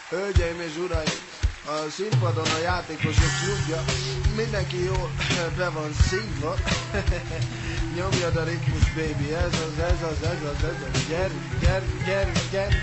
Hölgyeim és uraim, a színpadon a játékosok klubja, mindenki jól be van szívva. Nyomjad a ritmus, baby, ez az, ez az, ez az, ez az, gyerünk, gyerünk, gyerünk, gyerünk.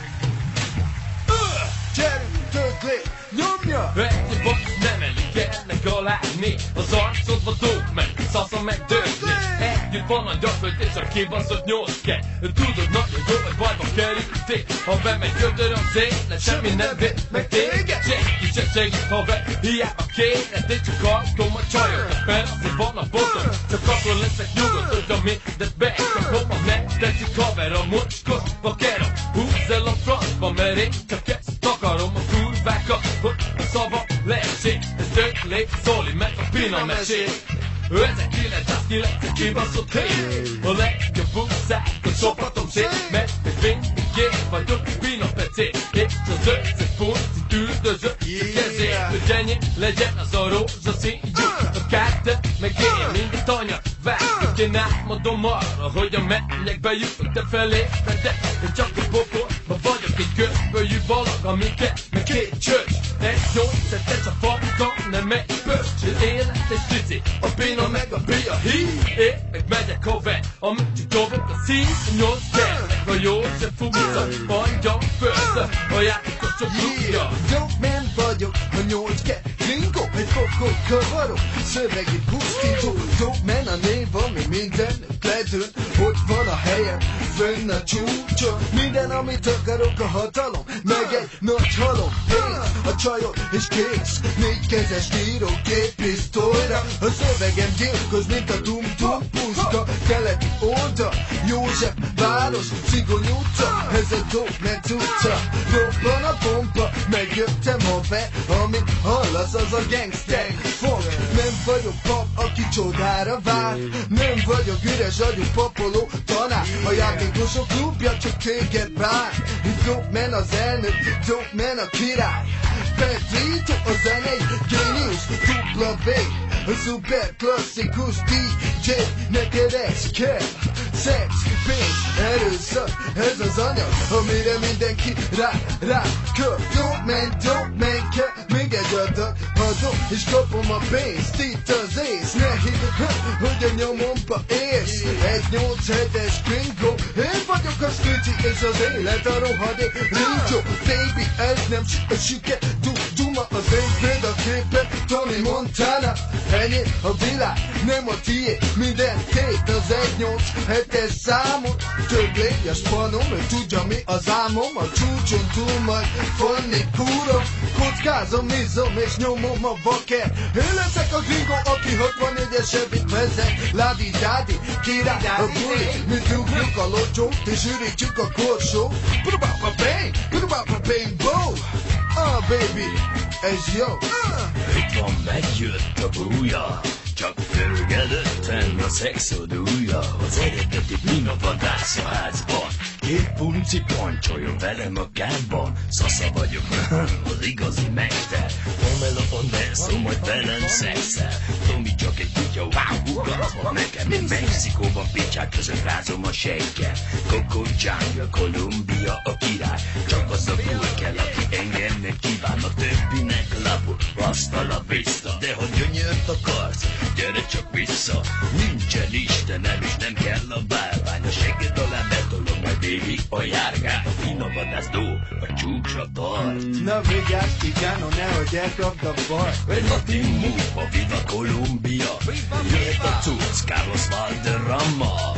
Gyerünk, tökli, nyomja! Egy box nem elég, ennek aláni az arcodba dóg meg, szasza meg dögli. Együtt van a gyakvöld és a kibaszott nyolc kell. Tudod nagyon jó, hogy bajba kerültél. Ha bemegy gödör az élet, semmi nem véd meg téged. Senki sem segít, ha be, hiába kéred. Én csak alkom a csajokat, mert azért van a botom. Csak akkor leszek nyugodt, hogy a mindent bekapom. A megtetszik haver, a mocskos vakerom. Húzz el a francba, mert én csak ezt akarom a kurvákat, hogy a szava leessék. Ez tök lép, szóli meg a pina mesét. ezerkilencszázkilencven kibaszott hely. A legjobb buszákot sopatom szét, mert még mindig én vagyok pina pecé. És az összes puncit üldözök a kezét, hogy ennyi legyen az a rózsaszínjú. A kártya meg én mindent anya vágok. Én átmondom arra, hogy a mennyekbe jutok te felé. De én csak a pokolba vagyok egy gömbölyű balag, amiket meg két csöcs. Egy nyolcszeres a farkam, nem egy pöcs. Élet és cici, a pina meg a pia hí. Én meg megyek haver, amit csak dobok a szín. Nyolc kell, meg a József Fugica, mondjam föl, a játékosok klubja. Dope-man vagyok, a nyolc kell, gringo, egy pokol kavarok, szövegi pusztító. Dope-man a név, ami mindennek ledőn, ott van a helyem, fönn a csúcson. Minden, amit akarok, a hatalom, meg egy nagy halom. Pénz, a csajok és kész, négy kezes író, két pisztolyra. A szövegem gyilkos, mint a tum-tum puska. Keleti oldal, József város, Szigony utca, ez a Dope-man cucca. Robban a pompa, megjöttem haver, amit hallasz, az a gangster fog. Nem vagyok pap, aki csodára vár, nem vagyok üres agyú papoló tanár. A játékosok klubja csak téged bár. Dope-man az elnök, Dope-man a király. Pedrito a zenei géniusz, dupla B, a szuper klasszikus dé dzsé. Neked ez kell, szex, pénz, erőszak, ez az anyag, amire mindenki rá, rá kör. Dope-man, Dope-man kell, még egy adag adom, és kapom a pénzt, itt az ész. Ne hidd, hogy a nyomomba élsz. Egy nyolc hetes gringo, én vagyok a stüci, és az élet a rohadék rincsó. Baby, ez nem süke, du, duma az én példaképet, Tony Montana. Ennyi a világ, nem a tiéd, minden tét az egy nyolc hetes számot. Több légy a spanom, ő tudja mi az álmom, a csúcson túl majd fanni kúrom. Kockázom, izom és nyomom a vaker. Én leszek a gringo, aki hatvannégyes Chevy-t vezet. Ládi-dádi, király a buli, mi dugjuk a locsót és ürítjük a korsót. Pudubá-pa-bang, pudubá-pa-bang-bo. Ah, baby, ez jó. Ah. Itt van, megjött a búja, csak förgedötten a szexodúja. Az eredeti pina vadász a házban, két punci pancsoljon velem a kádban. Szasza vagyok, az igazi mester, Pamela Anderson majd velem szexel. Tomi csak egy kutya, wow, ugatva nekem. Én Mexikóban picsák között rázom a sejkkel. Coco Jungle, Kolumbia a király, csak az a búj kell, aki engem meg kíván. A többinek lapul, hasta la vista. De ha gyönyört akarsz, gyere csak vissza. Nincsen Istenem és nem kell a bálvány. A segged alá betolom majd végig a járgány. A fina vadász dó, a csúcsra tart. Na vigyázz, cigánó, nehogy elkapd a baj. Egy latin move, a Viva Columbia. Jöhet a cucc, Carlos Valderrama.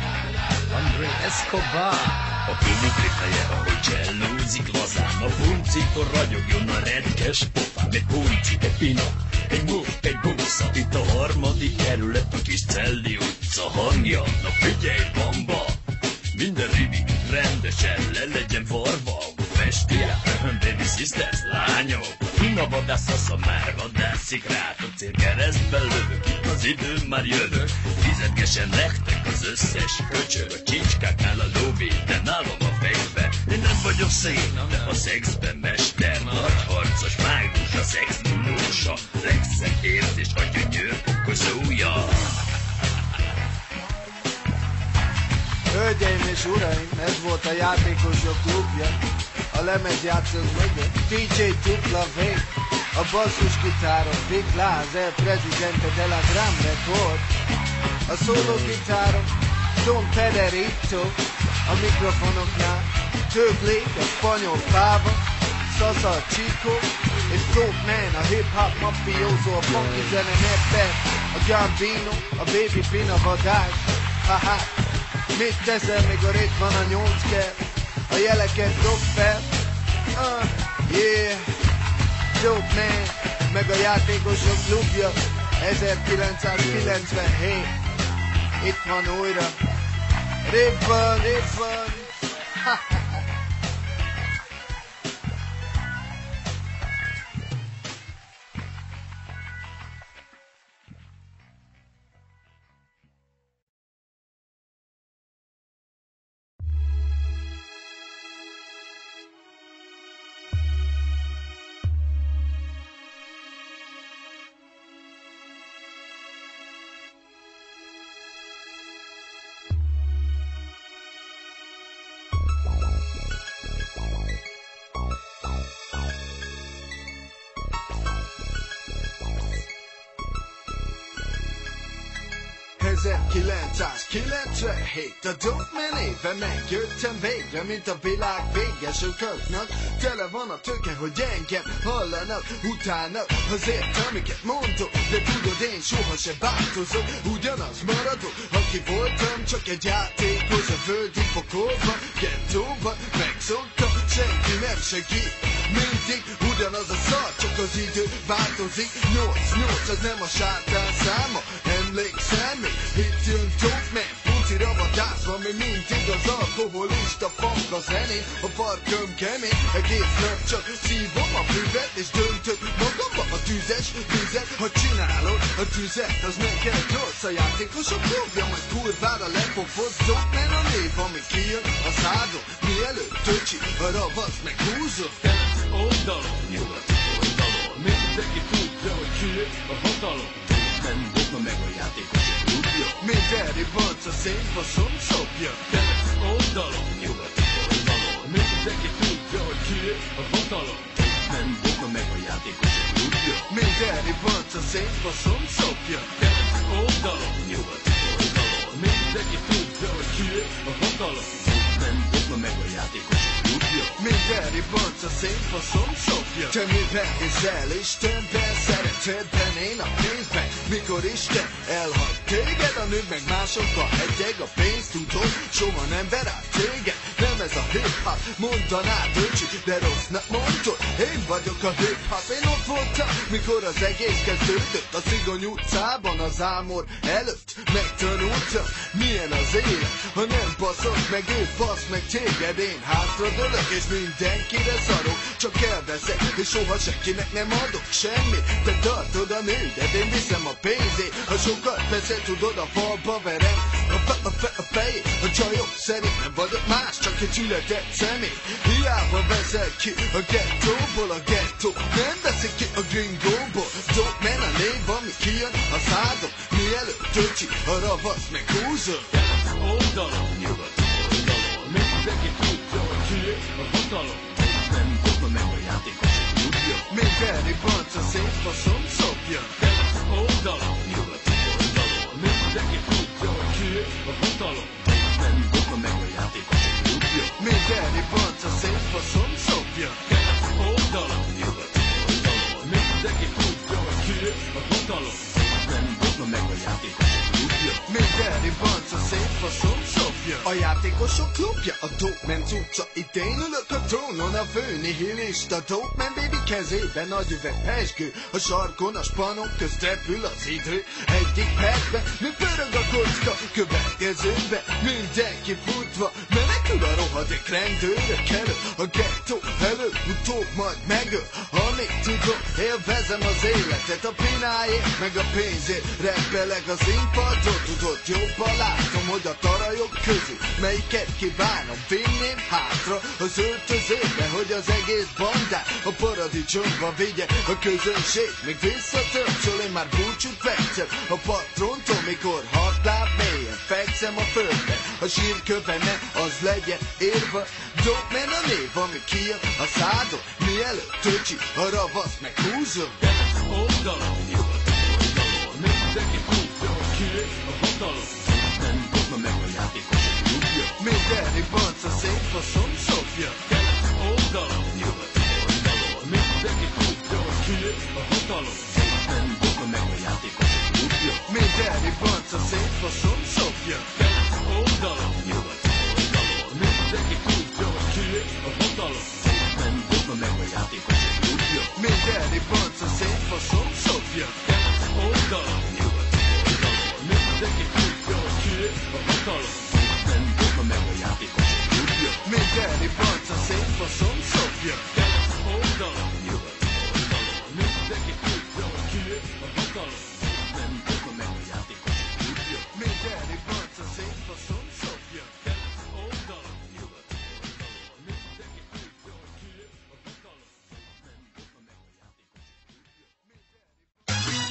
André Escobar. A publik feje, ahogy csellózik lazán. A puncitól ragyogjon a retkes pofám. Egy punci, egy pina, egy move, egy busza. Itt a harmadik kerület, a kis Celli utca hangja. Na figyelj, bamba! Minden ribi rendesen le legyen varva. Festél, baby sisters, lányok. Pina vadász, assza már vadászik rátok. Cél keresztben lövök, itt az idő már jövök. Fizetgessen nektek az összes öcsög. A csicskáknál a lóvé, de nálam a fejbe. Én nem vagyok szép, de a szexben mester. Nagy harcos, mágus, a szex dulósa. Legszebb érzés, a gyönyör okozója. Hölgyeim és uraim, ez volt a játékosok klubja. A lemezjátszók mögött dé dzsé dupla V, a basszusgitáron Big Laz, el Presidente de la Gran Record, a szólógitáron Don Pedrito, a mikrofonoknál Többlék, a spanyol Páva, Sasa Chico és Dope Man, a hip-hop mafioso, a funky zene neppe, a Gambino, a Baby Pin, a vadász. Haha, mit teszel, mikor itt van a nyolc kell? A jeleket dob fel. Uh, yeah, Dope Man, meg a játékosok klubja, ezerkilencszázkilencvenhét. Itt van újra. Ribbon, ribbon. Ha. ezerkilencszázkilencvenhét, a Dope Man éve megjöttem végre, mint a világ vége. Sokaknak tele van a tőke, hogy engem hallanak, utána azért, amiket mondok, de tudod, én soha se változok, ugyanaz maradok, aki voltam, csak egy játékos a földi fokolban, gettóban megszoktam, senki nem segít, mindig ugyanaz a szar, csak az idő változik. Nyolc, nyolc, az nem a sátán száma, emlékszem még, itt jön Dope Man, pucira vadászva, mi mindig az alkoholista funk a zenén, a parkön kemény, egész nap csak szívom a füvet, és döntök magamba a tüzes vizet. Ha csinálod a tüzet, az neked rossz, a játékosok dobja, majd kurvára lepofoz. Dope Man a név, ami kijön a szádon, mielőtt töcsi, a ravasz meg húzod. Kelet oldalon, nyugati oldalon, mindenki tudja, hogy kijön a hatalom. Nem dobna meg a játékosok klubja, minden ribanc a szénfaszom szopja. kelet oldalon, nyugati oldalon, mindenki tudja, hogy kijön a hatalom. Nem dobna meg a játékosok klubja, minden ribanc a szénfaszom szopja. kelet oldalon, nyugati oldalon, mindenki tudja, hogy kijön a hatalom. Nem dobna meg a játékosok klubja, minden ribanc a szénfaszom szopja. Te miben hiszel Istenben, szeretetben, én a pénzben. Mikor Isten elhagy téged, a nőd meg másokkal hegyeg a pénzt, tudod, soha nem ver át téged. Nem ez a hip-hop, mondanád öcsi, de rossznak mondod. Én vagyok a hip-hop, én ott voltam, mikor az egész kezdődött. A Szigony utcában, az Ámor előtt megtanultam, milyen az élet, ha nem baszod meg ő, basz meg téged. Én hátradőlök, és mindenkire szarok, csak elveszek, és soha senkinek nem adok semmit. Te tartod a nődet, én viszem a pénzét. Ha sokat beszél, tudod, a falba verem a, fe, a, fe, a fejét. A csajok szerint nem vagyok más, csak egy csületett személy. Hiába veszel ki a gettóból, a gettó nem veszik ki a gringóból. Dope Man a név, ami kijön a szádon, mielőtt töcsi, a ravasz meg húzol. kelet oldalon, nyugati oldalon, mindenki tudja, hogy kijön a hatalom. Nem dobna meg a játékosok klubja, Minden ribanc a szénfaszom szopja. kelet oldalon, nyugati oldalon, mindenki tudja, hogy kijön a hatalom. Nem dobna meg a játékosok klubja, Minden ribanc a szénfaszom szopja. kelet oldalon, nyugati oldalon, mindenki tudja, hogy kijön a hatalom. Nem dobna meg a játékosok klubja, Minden ribanc a szénfaszom szopja. A játékosok klubja, a Dope Man cucca. Itt én ülök a trónon, a fő nihilista. Dope Man baby kezében nagy üveg pezsgő. A sarkon a spanok közt repül az idő. Egyik percben mi pörög a kocka, következőben mindenki futva menekül a rohadék rendőrök elő. A gettó elő, utóbb majd megöl. Amíg tudom, élvezem az életet, a pináért meg a pénzért. Reppeleg az színpadon, tudod, jobban látom, hogy a tarajok közül melyiket kívánom. Vinném hátra az öltözőbe, hogy az egész bandát a paradicsomba vigye a közönség. Még visszatörcsöl, én már búcsút vettem a patrontól, mikor hat láb mélyen fekszem a földbe. A zsírkövene az legyen érve, Dope Man a név, ami kijön a szádon. Mielőtt töcsi, a ravasz meg húzom. Oldalon, nyugaton, oldalon, mindenki tudja, ki a hatalom. Nem dobna meg a játékosok rúgja. Mindenki banca szép faszom szopja. Oldalon, nyugaton, oldalon, mindenki tudja, ki a hatalom. Nem dobna meg a játékosok rúgja. Mindenki banca szép faszom szopja. Oldalon, nyugaton, oldalon, mindenki tudja, ki a hatalom. Nem dobna meg a játékosok rúgja. Mindenki banca szép faszom szopja. Oldalon, nyugaton, oldalon, mindenki tudja, ki a hatalom. Nem dobna meg a játékosok rúgja. Mindenki banca szép faszom szopja. Oldalon, nyugaton, oldalon, mindenki tudja, ki a hatalom. Nem dobna meg a játékosok rúgja. Mindenki banca szép faszom szopja. Oldalon, nyugaton, oldalon, mindenki tudja, ki a hatalom. Nem dobna meg a játékosok rúgja.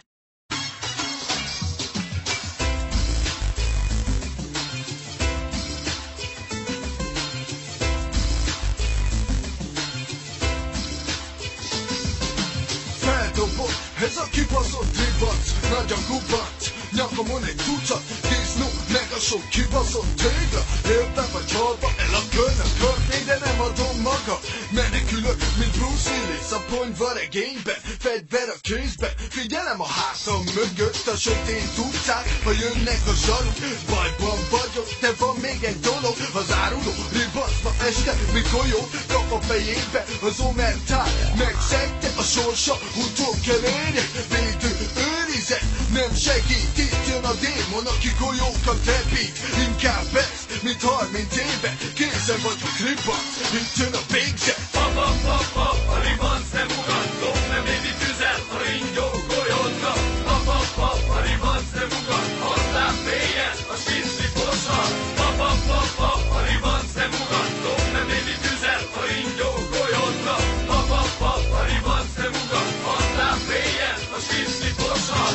Feldobott ez a kibaszott ribac, nagyon kubanc. Nyakamon egy tucat disznó, meg a sok kibaszott tégla. Élve vagy halva el a körnök de nem adom maga. Menekülök, mint Bruce Willis a ponyva regényben, fegyver a kézben. Figyelem a házam mögött a sötét utcán, ha jönnek a zsaruk. Bajban vagyok, de van még egy dolog, az áruló ribacba este, mikor jó kap a fejébe az omertál. Megszegte a sorsa, utókerények, védő őrizet, nem segít. Itt jön a démon, aki golyókat repít. Inkább ez, mint harminc éve, készen vagyok ribanc, itt jön a végzet. Pa, pa, pa, pa, a ribanc nem ugat, nem évi tüzel, a ringyó golyódra. Pa, pa, pa, a ribanc nem ugat, aztán féljen, a spisli posa. Pa, pa, pa, pa, a ribanc nem ugat, nem évi tüzel, a ringyó golyódra. Pa, pa, pa, a ribanc nem ugat, aztán féljen, a spisli posa.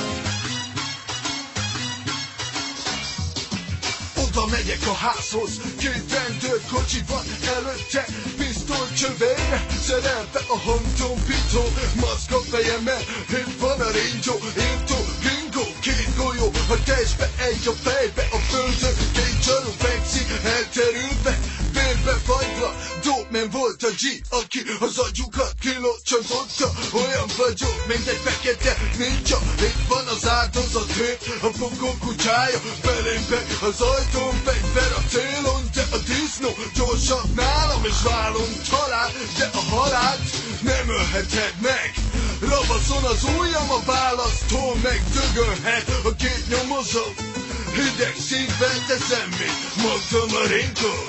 Oda megyek a házhoz, két rendőrkocsi van előtte, pisztolycsövére szerelve a hangtompító, maszk a fejemmel, itt van a ringyó, írtó, gringó, két golyó a testbe, egy a fejbe, a földön, két csaru fekszik, elterülve, vérbe fagyva. Dope Man volt a G, aki az agyukat kilocsantotta. Olyan vagyok, mint egy fekete ninja, itt van az áldozatért, a pokol kutyája, belém be az ajtón, fegyver a célon, de a disznó gyorsabb nálam, és vállom talál, de a halált nem ölheted meg. Ravaszon az ujjam, a választó megdögölhet a két nyomozó. Hideg szívvel teszem, mint magam a ringó.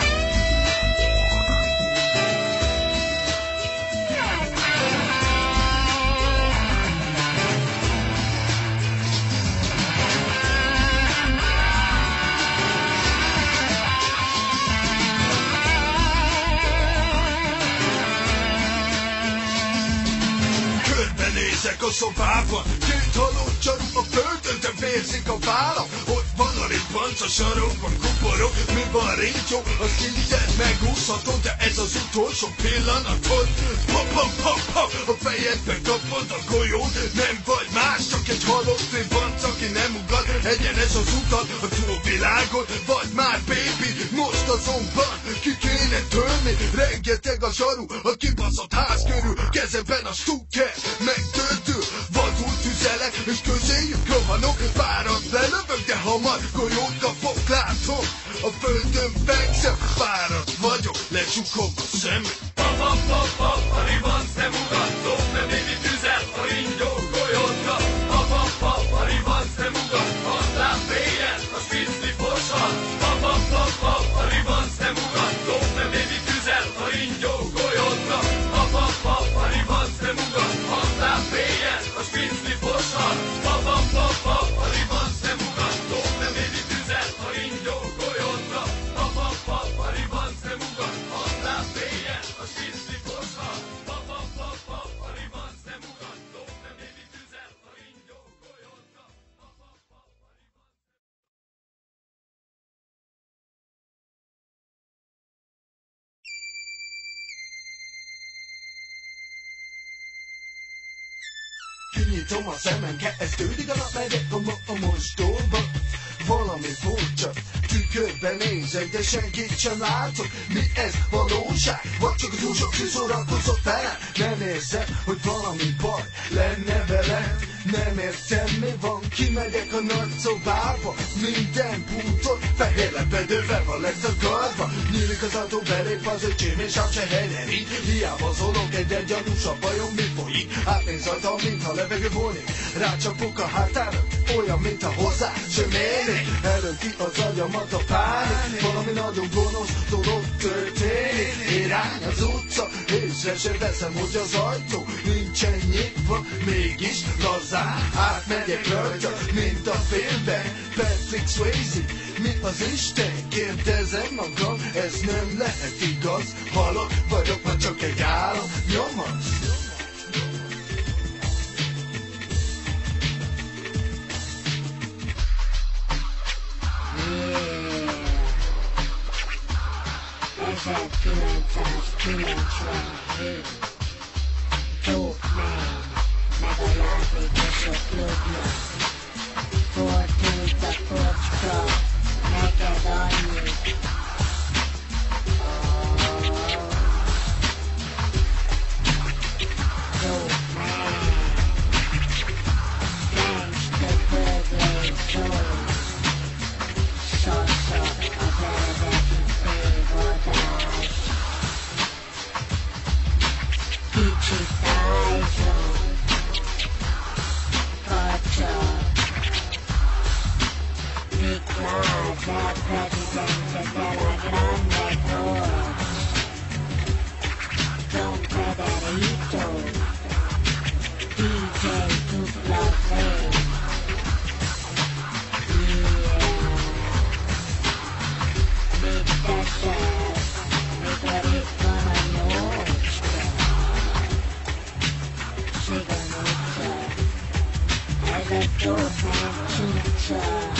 Körbenézek a szobában, két halott csaru a földön, de vérzik a vállam. Ott van a ribanc, a sarokban kuporog, mi van ringyó, az mindent megúszhatod, de ez az utolsó pillanatod. Pa, pa, pa, pa, a fejedbe kapod a golyót, nem vagy más, csak egy halott ribanc, aki nem ugat egyenes az utat a túlvilágon. Vagy már baby, most azonban ki kéne törni, rengeteg a zsaru, a kibaszott ház körül, kezemben a stukker, megtöltő, vadul tüzelek, és közéjük rohanok, párat lelövök, de hamar golyót kapok, látom, a földön fekszem, fáradt vagyok, lecsukok a szemem. Pa, pa, pa, pa, a ribanc nem ugat, nem évi tüzel, a ringyó golyódra. Pa, pa, pa, a ribanc nem ugat, aztán féljen, a spisli posa. Pa, pa, pa, pa, a ribanc nem ugat, nem évi tüzel, a ringyó golyódra. Pa, pa, pa, a ribanc nem ugat, aztán féljen, a spisli posa. Pa, pa, pa, pa, a ribanc nem ugat, nem évi tüzel, a ringyó golyódra. Pa, pa, pa, a ribanc nem ugat, aztán féljen, a spisli posa. Pa, pa, pa, pa. kinyitom a szemem, kezdődik a nap, megyek a, a mosdóba. Valami furcsa, tükörben nézek, de senkit sem látok. Mi ez valóság? Vagy csak a túl sok szórakozott velem? Nem érzem, hogy valami baj lenne velem. Nem értem, mi van, kimegyek a nagy szobába. Minden pútot fehér lepedővel van letagadva. Nyílik az ajtó, belép az öcsém, és át se helyerik. Hiába szólok, egyre gyanúsabb, vajon mi folyik? Átnéz rajta, mintha levegő volnék. Rácsapok a hátára, olyan, mintha hozzá sem élnék. Elönti az agyamat a pánik, valami nagyon gonosz dolog történik. Irány az utca, észre se veszem, hogy az ajtó nincsen nyitva. Mégis lazán átmegyek rajta, mint a filmben Patrick Swayze. Mi az Isten? Kérdezem magam, ez nem lehet igaz. Halott vagyok, már csak egy álom nyomasz. ezerkilencszázkilencvenhét Dope Man, meg a játékosok klubja. Fordult a kocska, neked annyit. Dope Man, gangsta böglény szó. Sassa az eredeti tévodás. Kicsi Tyson, kacsa. Niklás, el presidente de la Grande Coach. Don Federico, D J Dupla Z. Mit teszel, mikor itt van a nyolcska? Siganucsa, ez a Dope Man csúcsa.